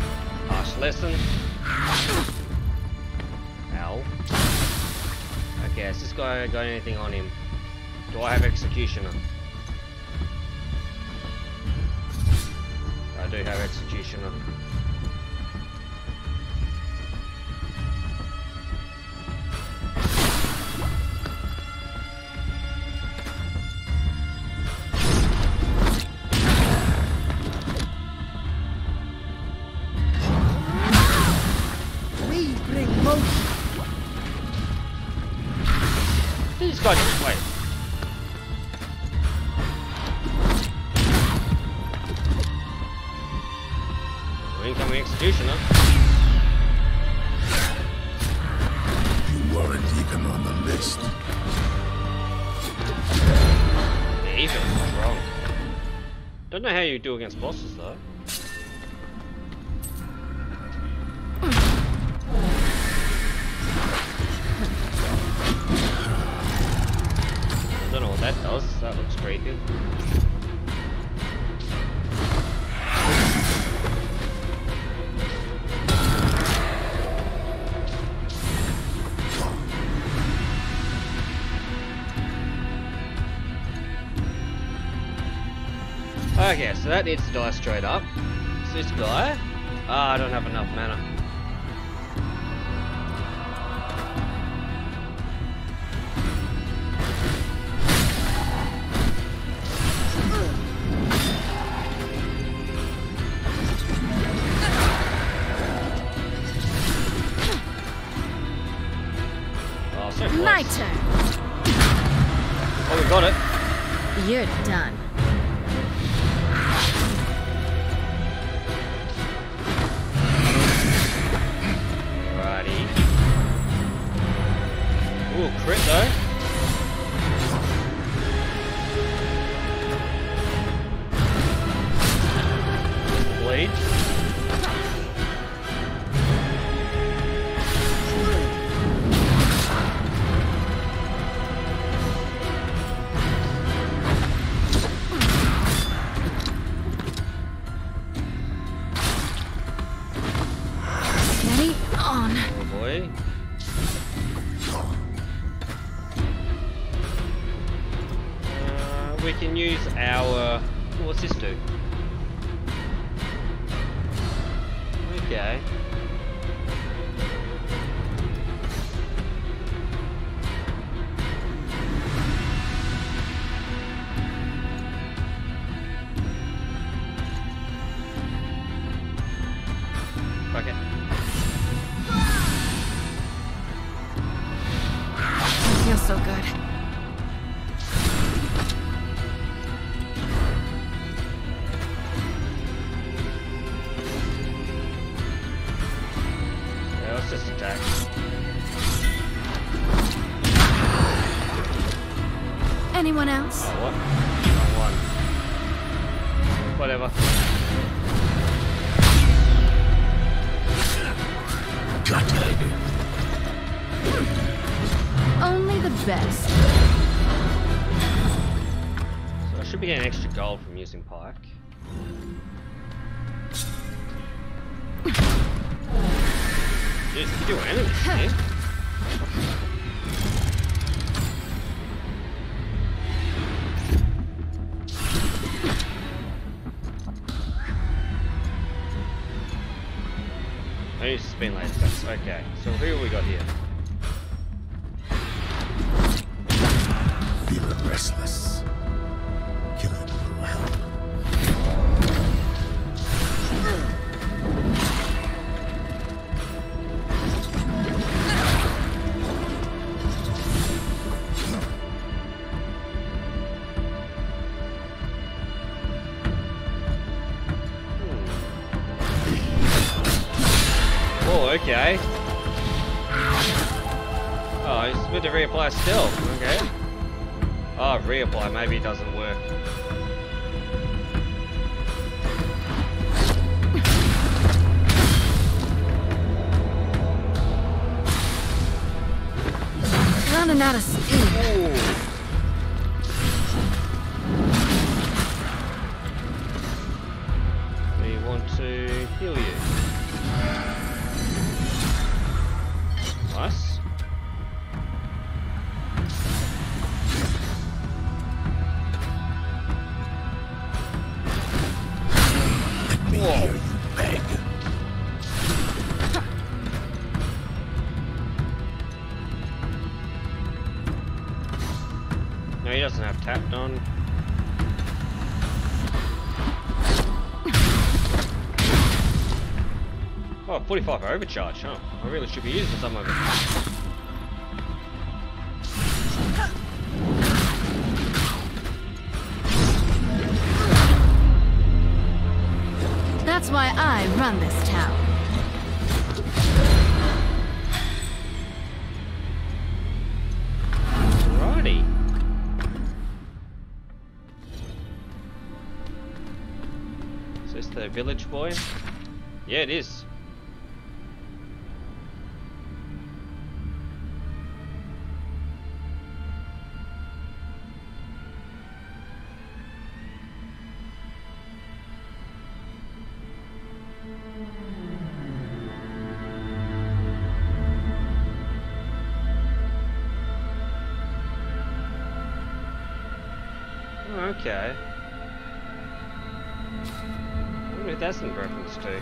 Harsh lesson. Ow. Okay, has this guy got anything on him? Do I have Executioner? I do have Executioner. We bring motion. These guys just wait. Incoming Executioner. You weren't even on the list. Yeah, he's really strong. Don't know how you do against bosses though. I don't know what that does. That looks creepy. Okay, so that needs to die straight up. So this guy, ah, I don't have enough mana. Oh, so close. My turn. Oh, we got it. You're done. Ooh, crit though. Bleed. Steady on. Oh boy. We can use our... What's this do? Okay. Okay. Feels so good. Just attack. Anyone else? Oh, what? Oh, one. Whatever. Gutted. Only the best. So I should be getting extra gold from using Pyke. There's a few enemies here. I need to spin later. That's okay. So who have we got here? Feeling restless. Killing will help. Oh, okay. Oh, it's good to reapply still. Okay. Oh, reapply. Maybe it doesn't work. Running out of steam. Ooh. We want to heal you. Nice. hear you beg. No, he doesn't have tapped on. Oh, forty-five for overcharge, huh? I really should be using some of it. That's why I run this town. Righty. Is this the village boy? Yeah, it is. Okay. I wonder if that's in reference to.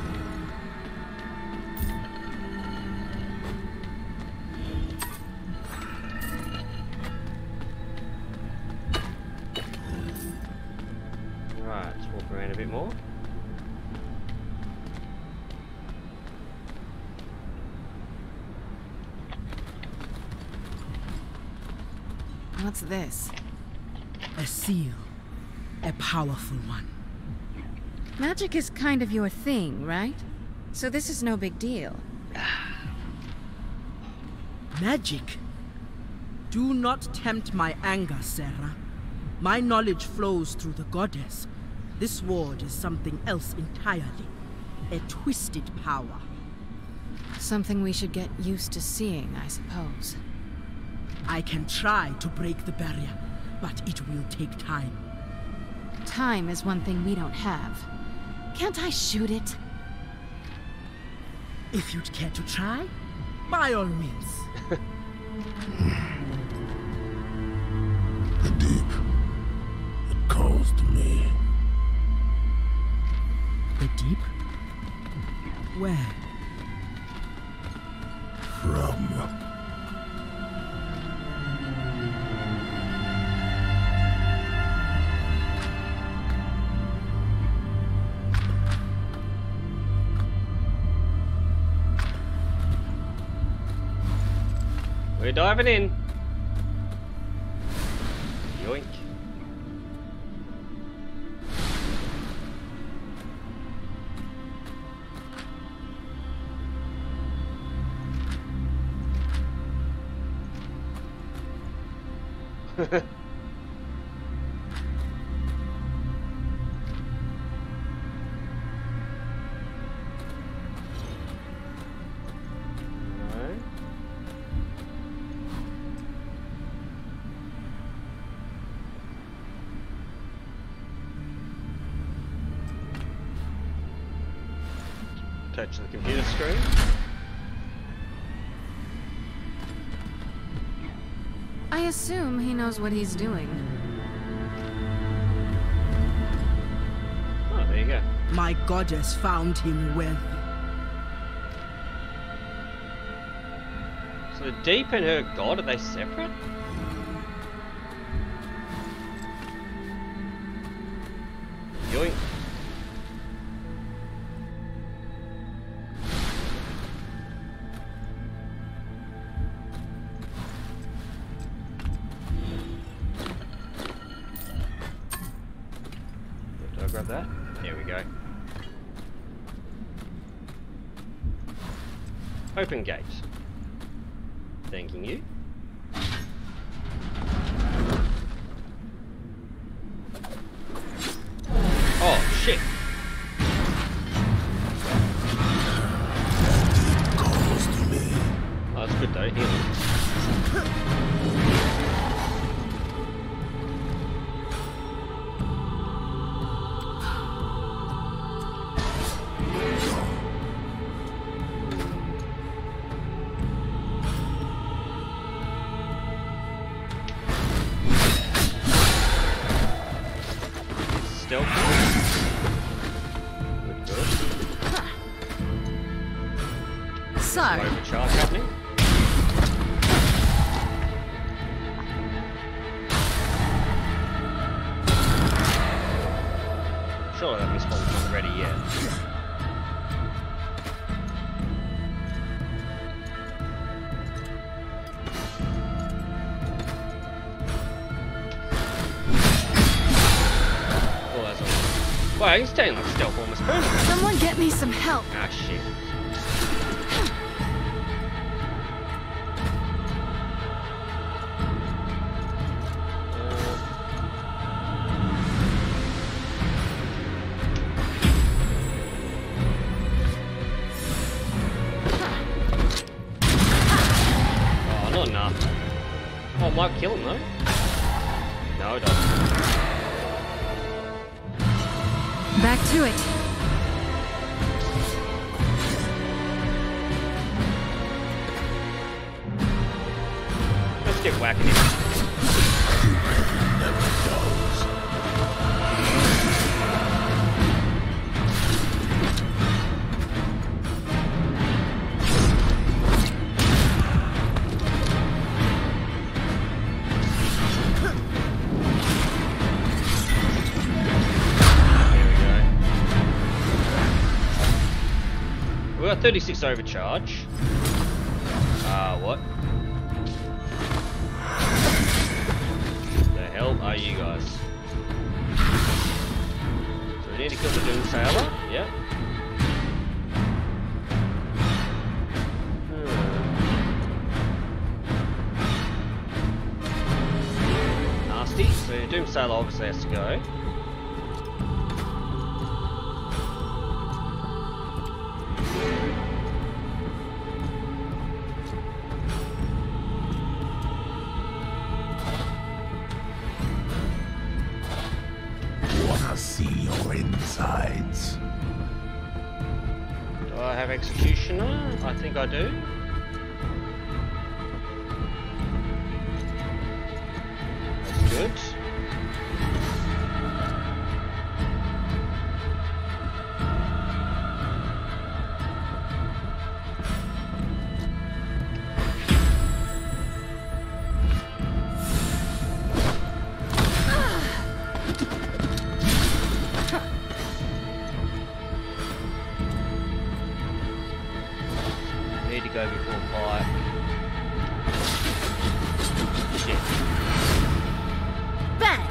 Right, let's walk around a bit more. What's this? A seal. A powerful one. Magic is kind of your thing, right? So this is no big deal. Magic? Do not tempt my anger, Sarah. My knowledge flows through the goddess. This ward is something else entirely. A twisted power. Something we should get used to seeing, I suppose. I can try to break the barrier, but it will take time. Time is one thing we don't have. Can't I shoot it? If you'd care to try, by all means. The deep. It calls to me. The deep? Where? From... We're diving in. Yoink. Touch the computer screen. I assume he knows what he's doing. Oh, there you go. My goddess found him worthy. So the deep and her god, are they separate? Yoink. Did I grab that? There we go. Open gate. Thanking you. Oh, shit. Deep calls to me. Oh, that's good though, healing. Sorry. Overcharge happening. Surely that respawn's not ready yet. Oh, that's all. Wow, he's staying like stealth almost perfect. Someone get me some help. Ah, shit. Oh, it might kill him though. No, it doesn't. Back to it. Let's get whacking him. We got thirty-six overcharge. Ah, uh, what? The hell are you guys? So we need to kill the Doom Sailor. Yep. Hmm. Nasty. So Doom Sailor obviously has to go. See your insides. Do I have Executioner? I think I do. That's good. Need to go before Pyke. Shit. Bang!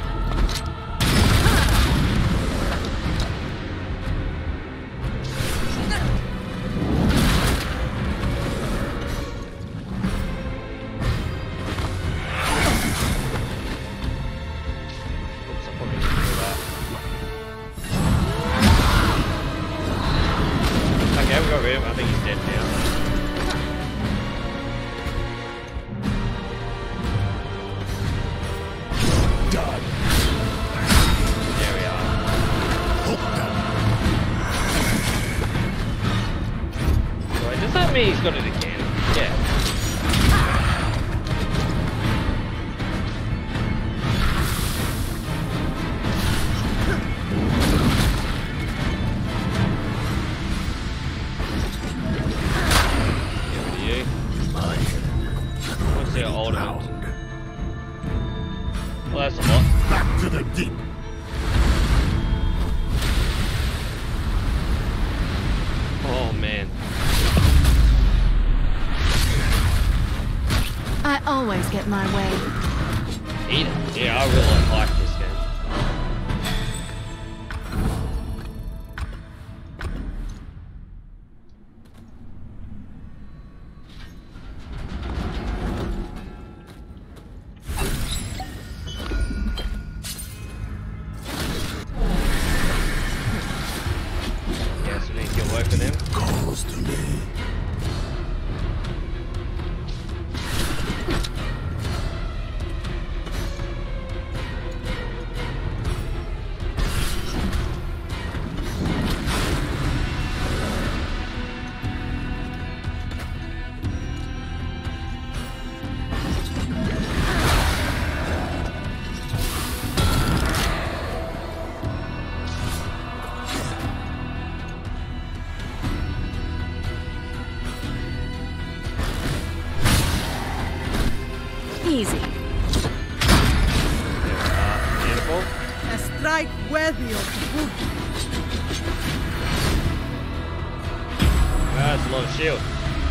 Oops, I probably didn't do that. Okay, we got rid of him. I think he's dead now. Done. There we are. Wait, does that mean he's got it again? Yeah. Get rid of you. What's the ultimate? Well, that's a lot. Back to the deep. Oh man. I always get my way. Eat it. Yeah, I really like this game. Yeah, so we need to get work for them. Calls to me. Easy. Uh, beautiful. A strike worthy of the book. That's a lot of shield.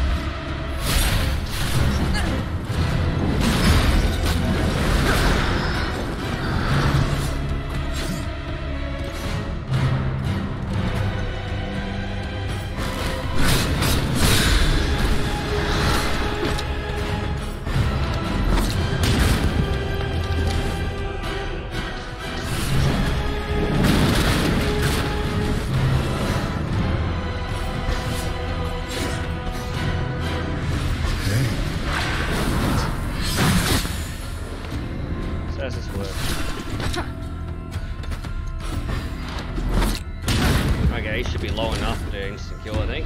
How does this work? Okay, he should be low enough to instant kill, I think.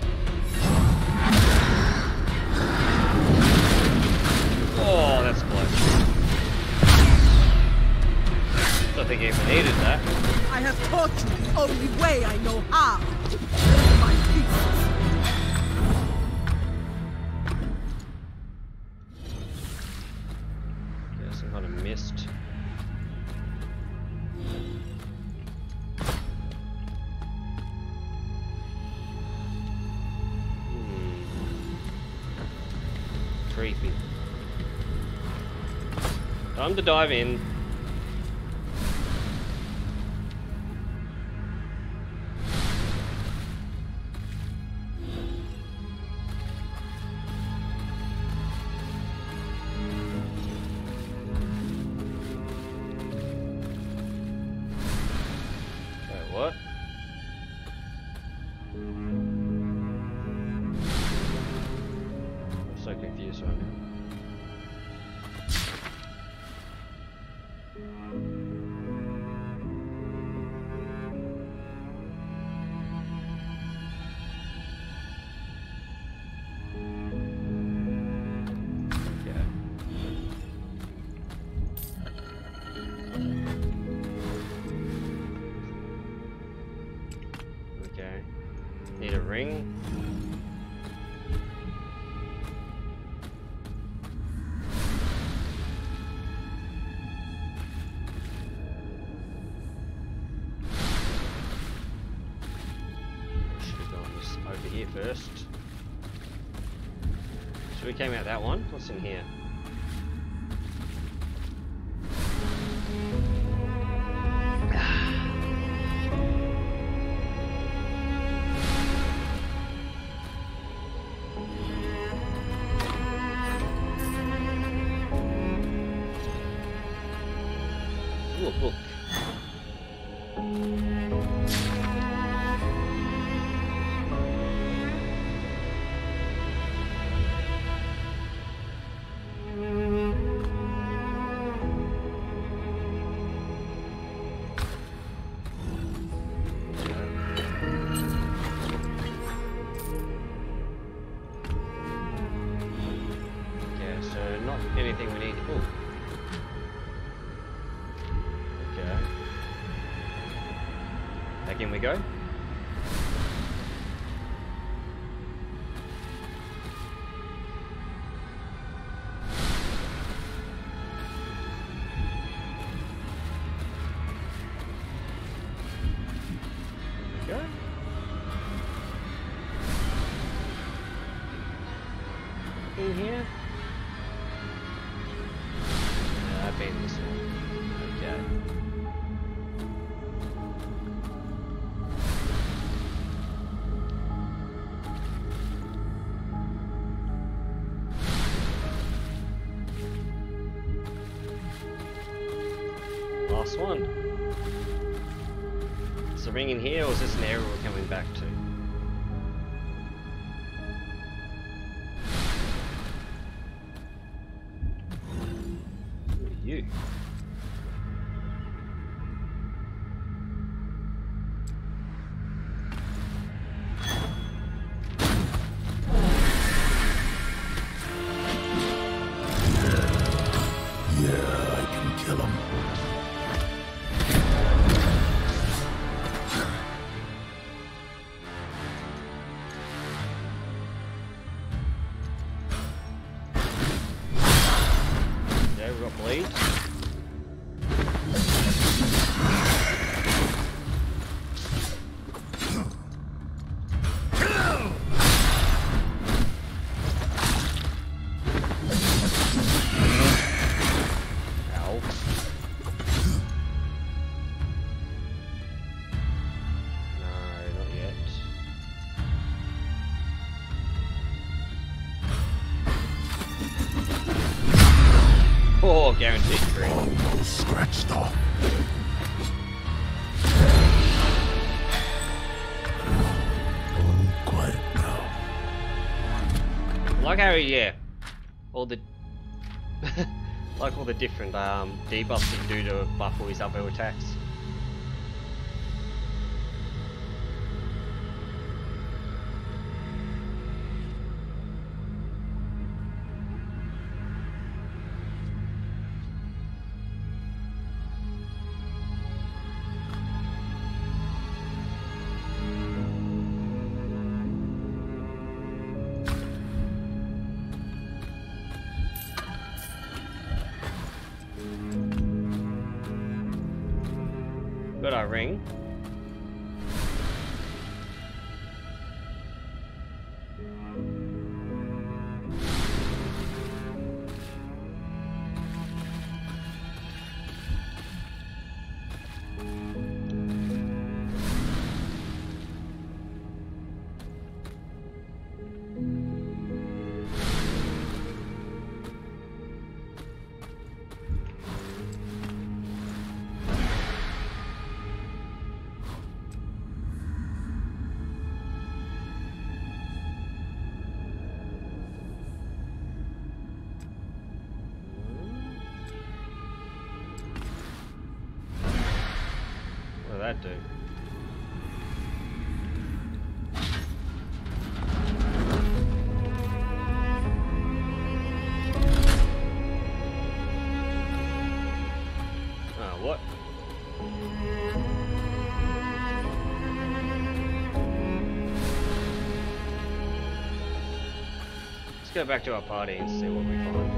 Oh, that's close. Don't think he even needed that. I have taught you the only way I know how. My thesis. Okay, some kind of mist. Creepy. Time to dive in. Wait, what? I'm so confused right now. Okay. Need a ring. Should have gone this over here first. So we came out that one. What's in here? Ooh, a book. Okay, so not anything we need. Ooh. Okay. Back in we go. Go. In here. No, I've been this one. Okay. Last one. Is the ring in here, or is this an area we're coming back to? Who are you? Yeah, I can kill him. Oh, guaranteed crit. Almost scratched off. All quiet now. I like how, yeah, all the like all the different um, debuffs he can do to buff all his other attacks. Got our ring. What did that do? Oh, what? Let's go back to our party and see what we find.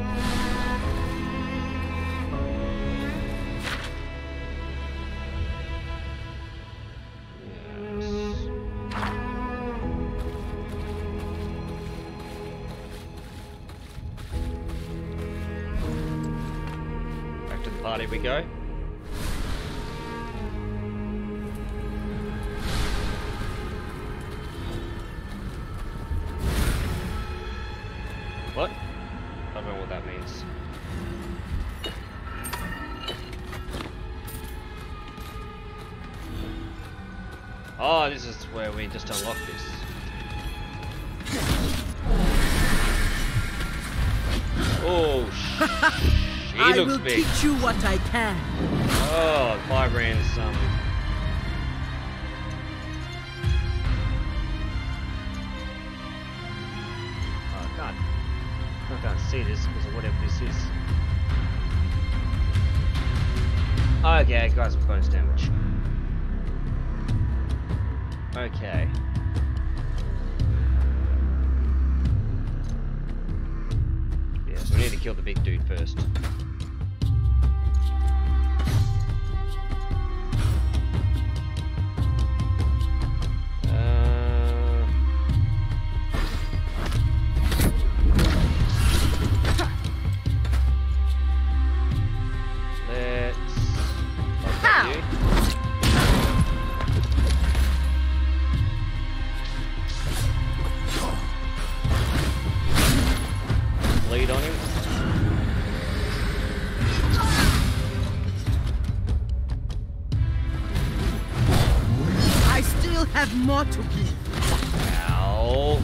Party we go. What? I don't know what that means. Oh, this is where we just unlock this. Oh, sh he I looks will big. teach you what I can. Oh, Firebrand's um. Oh God, I can't see this because of whatever this is. Okay, guys, bonus damage. Okay. Yeah, so we need to kill the big dude first. Bleed on him. I still have more to give. Ow.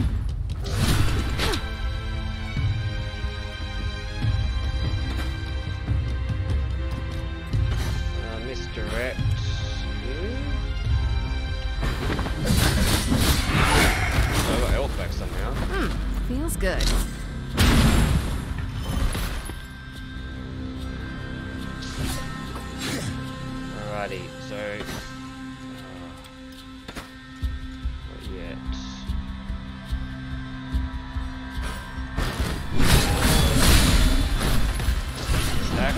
Uh, misdirect. Oh, I got health back somehow. Hmm, feels good. Alrighty, so uh, not yet. Stack.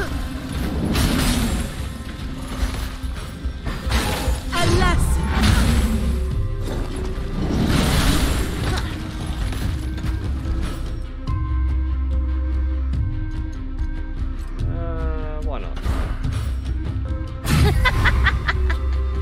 Alas! Uh, why not?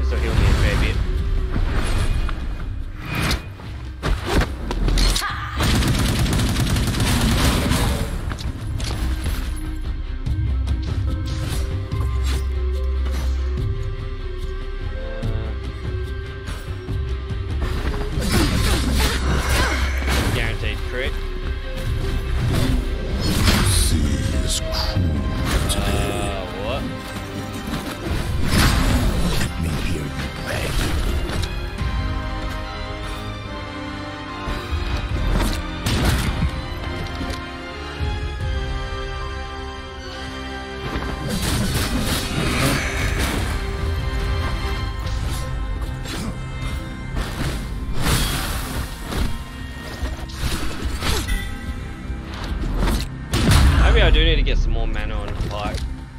do need to get some more mana on Pyke.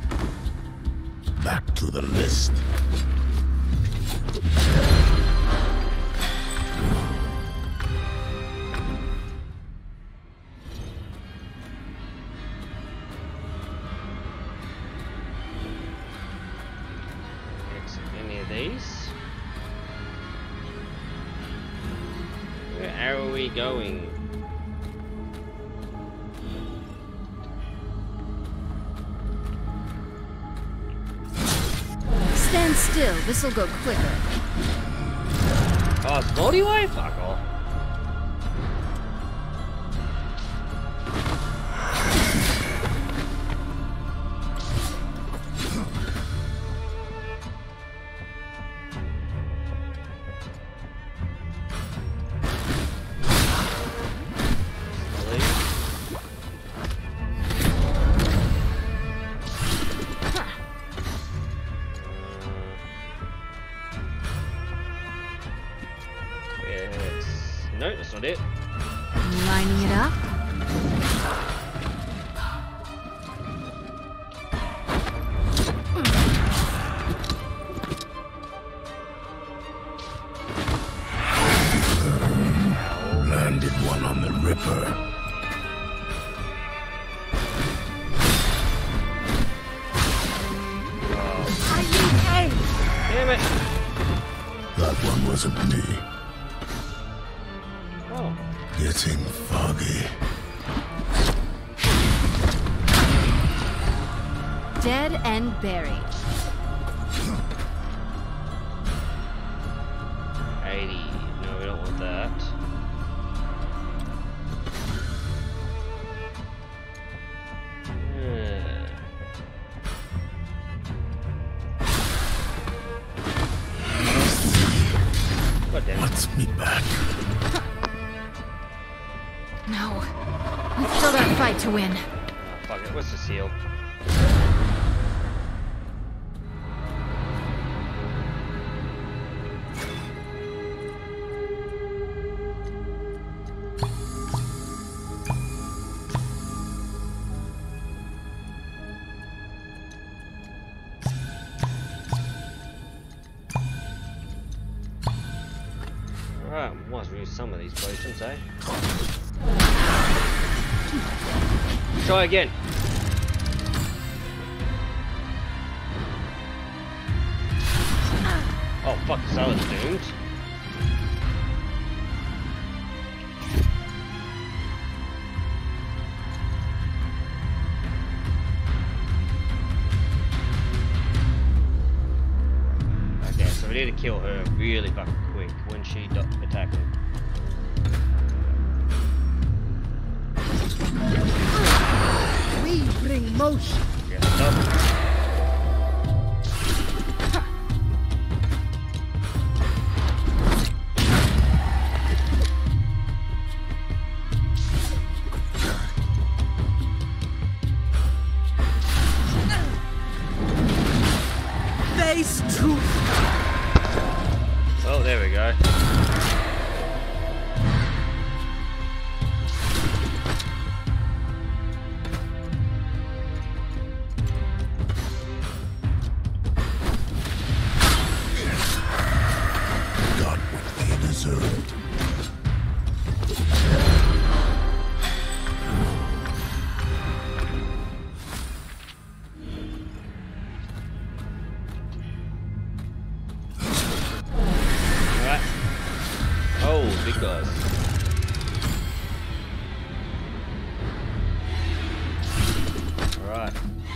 Back to the list. Exit any of these. Where are we going? Stand still. This'll go quicker. Oh, it's multi-way? Fuck off. No, that's not it. Lining it up. Landed one on the Ripper. I need aid. Damn it! That one wasn't me. Oh. Getting foggy. Dead and buried. eighty. No, we don't want that. Hmm. God damn it. What's me back? No. We've still got a fight to win. Oh, fuck it. What's the seal? Alright, might as well use some of these potions, eh? Try again. Oh fuck, this other's doomed. Okay, so we need to kill her really fucking quick when she does attack him. We bring motion. Yeah, stop. Face truth. Oh, there we go. Got what they deserved. Alright. Oh, big guys. Alright.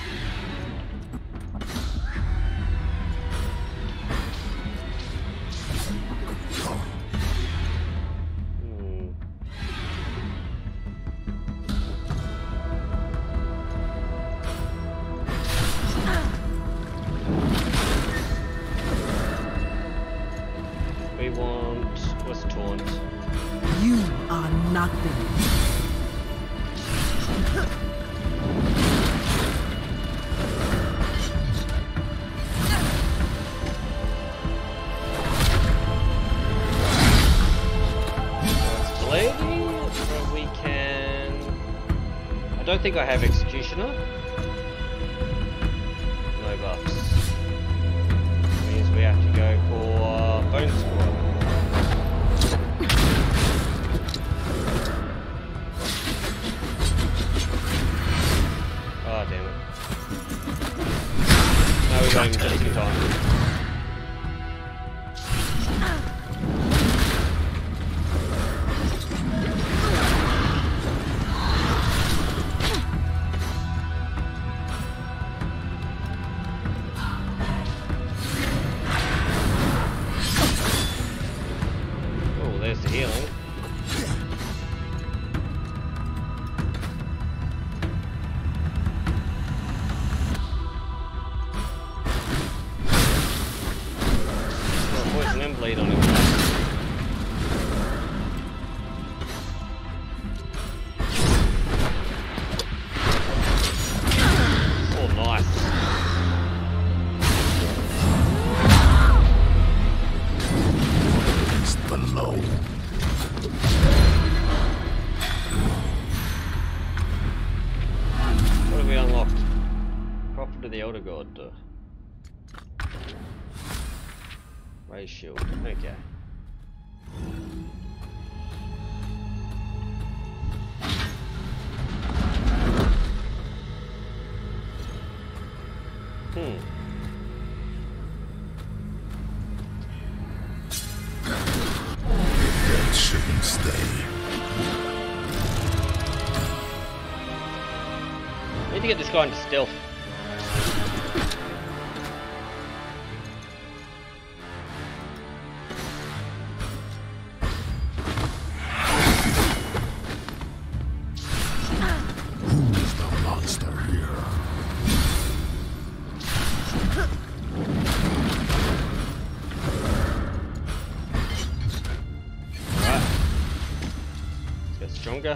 Hmm. We want what's taunt? You are nothing. What's blading? But we can. I don't think I have Executioner. No buffs. Means we have to go for uh, Bone Squad. Oh damn it. No, we got him just in time. Shield. Okay. Hmm. That shouldn't stay. I need to get this guy into stealth. Stronger.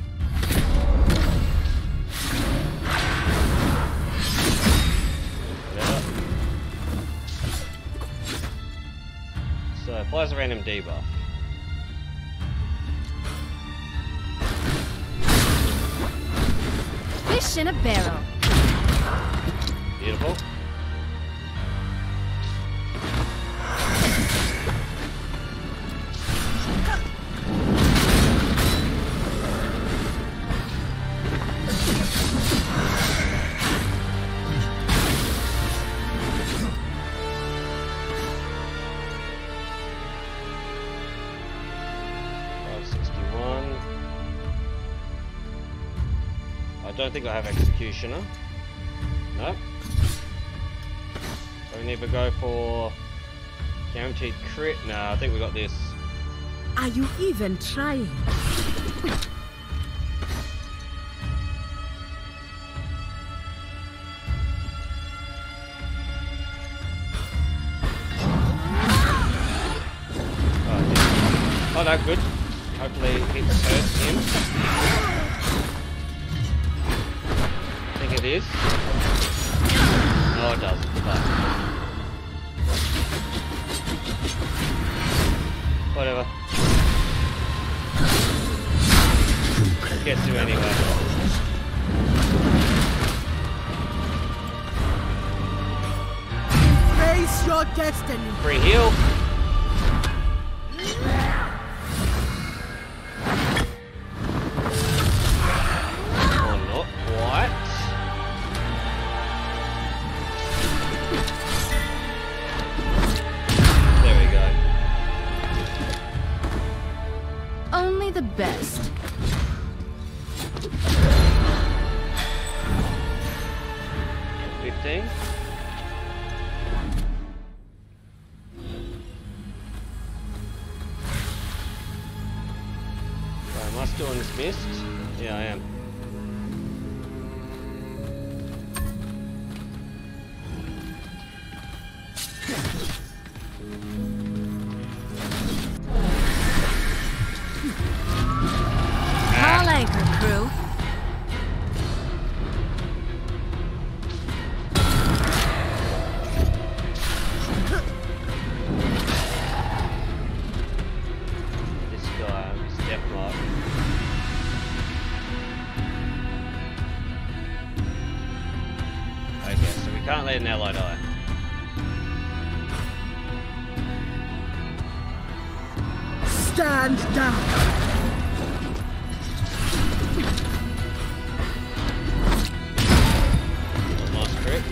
So applies a random debuff. Fish in a barrel. Beautiful. I don't think I have Executioner. No. So we either go for guaranteed crit. No, I think we got this. Are you even trying? Oh no, good. Hopefully it hurts him. I think it is. No, it doesn't. But whatever. Gets you anyway. Face your destiny. Free heal. Best. Fifteen. So am I still on this mist? Yeah, I am. We can't let an ally die. Stand down! Nice crit.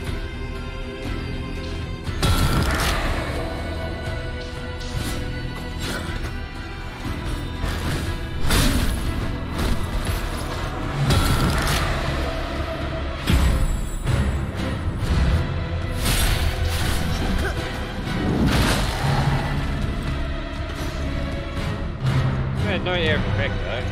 No air effect though.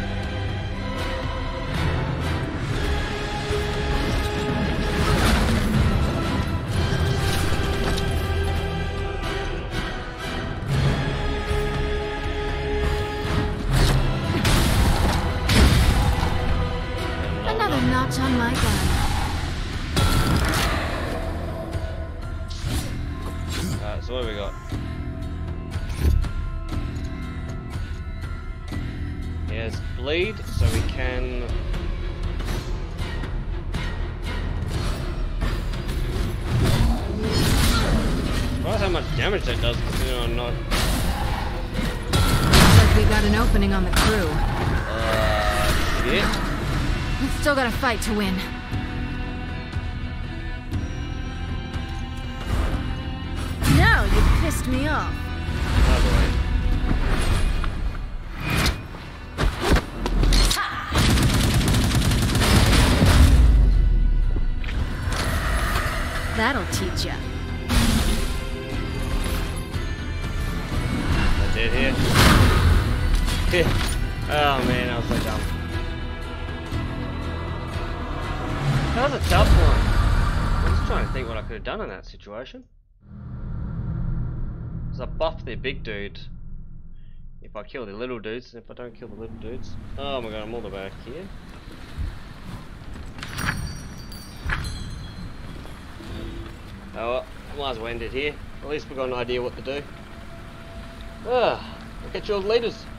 Another notch on my gun. Alright, so what have we got? There's bleed, so we can... Surprised how much damage that does, considering I'm not... Looks like we got an opening on the crew. Uh, shit. We've still got a fight to win. Now you pissed me off. Oh boy. That'll teach ya. I did here. Oh man, I was so dumb. That was a tough one. I'm just trying to think what I could have done in that situation. Because I buffed their big dude. If I kill the little dudes, and if I don't kill the little dudes. Oh my god, I'm all the way back here. Oh well, might as well end it here. At least we've got an idea what to do. Ah, I'll catch you all later.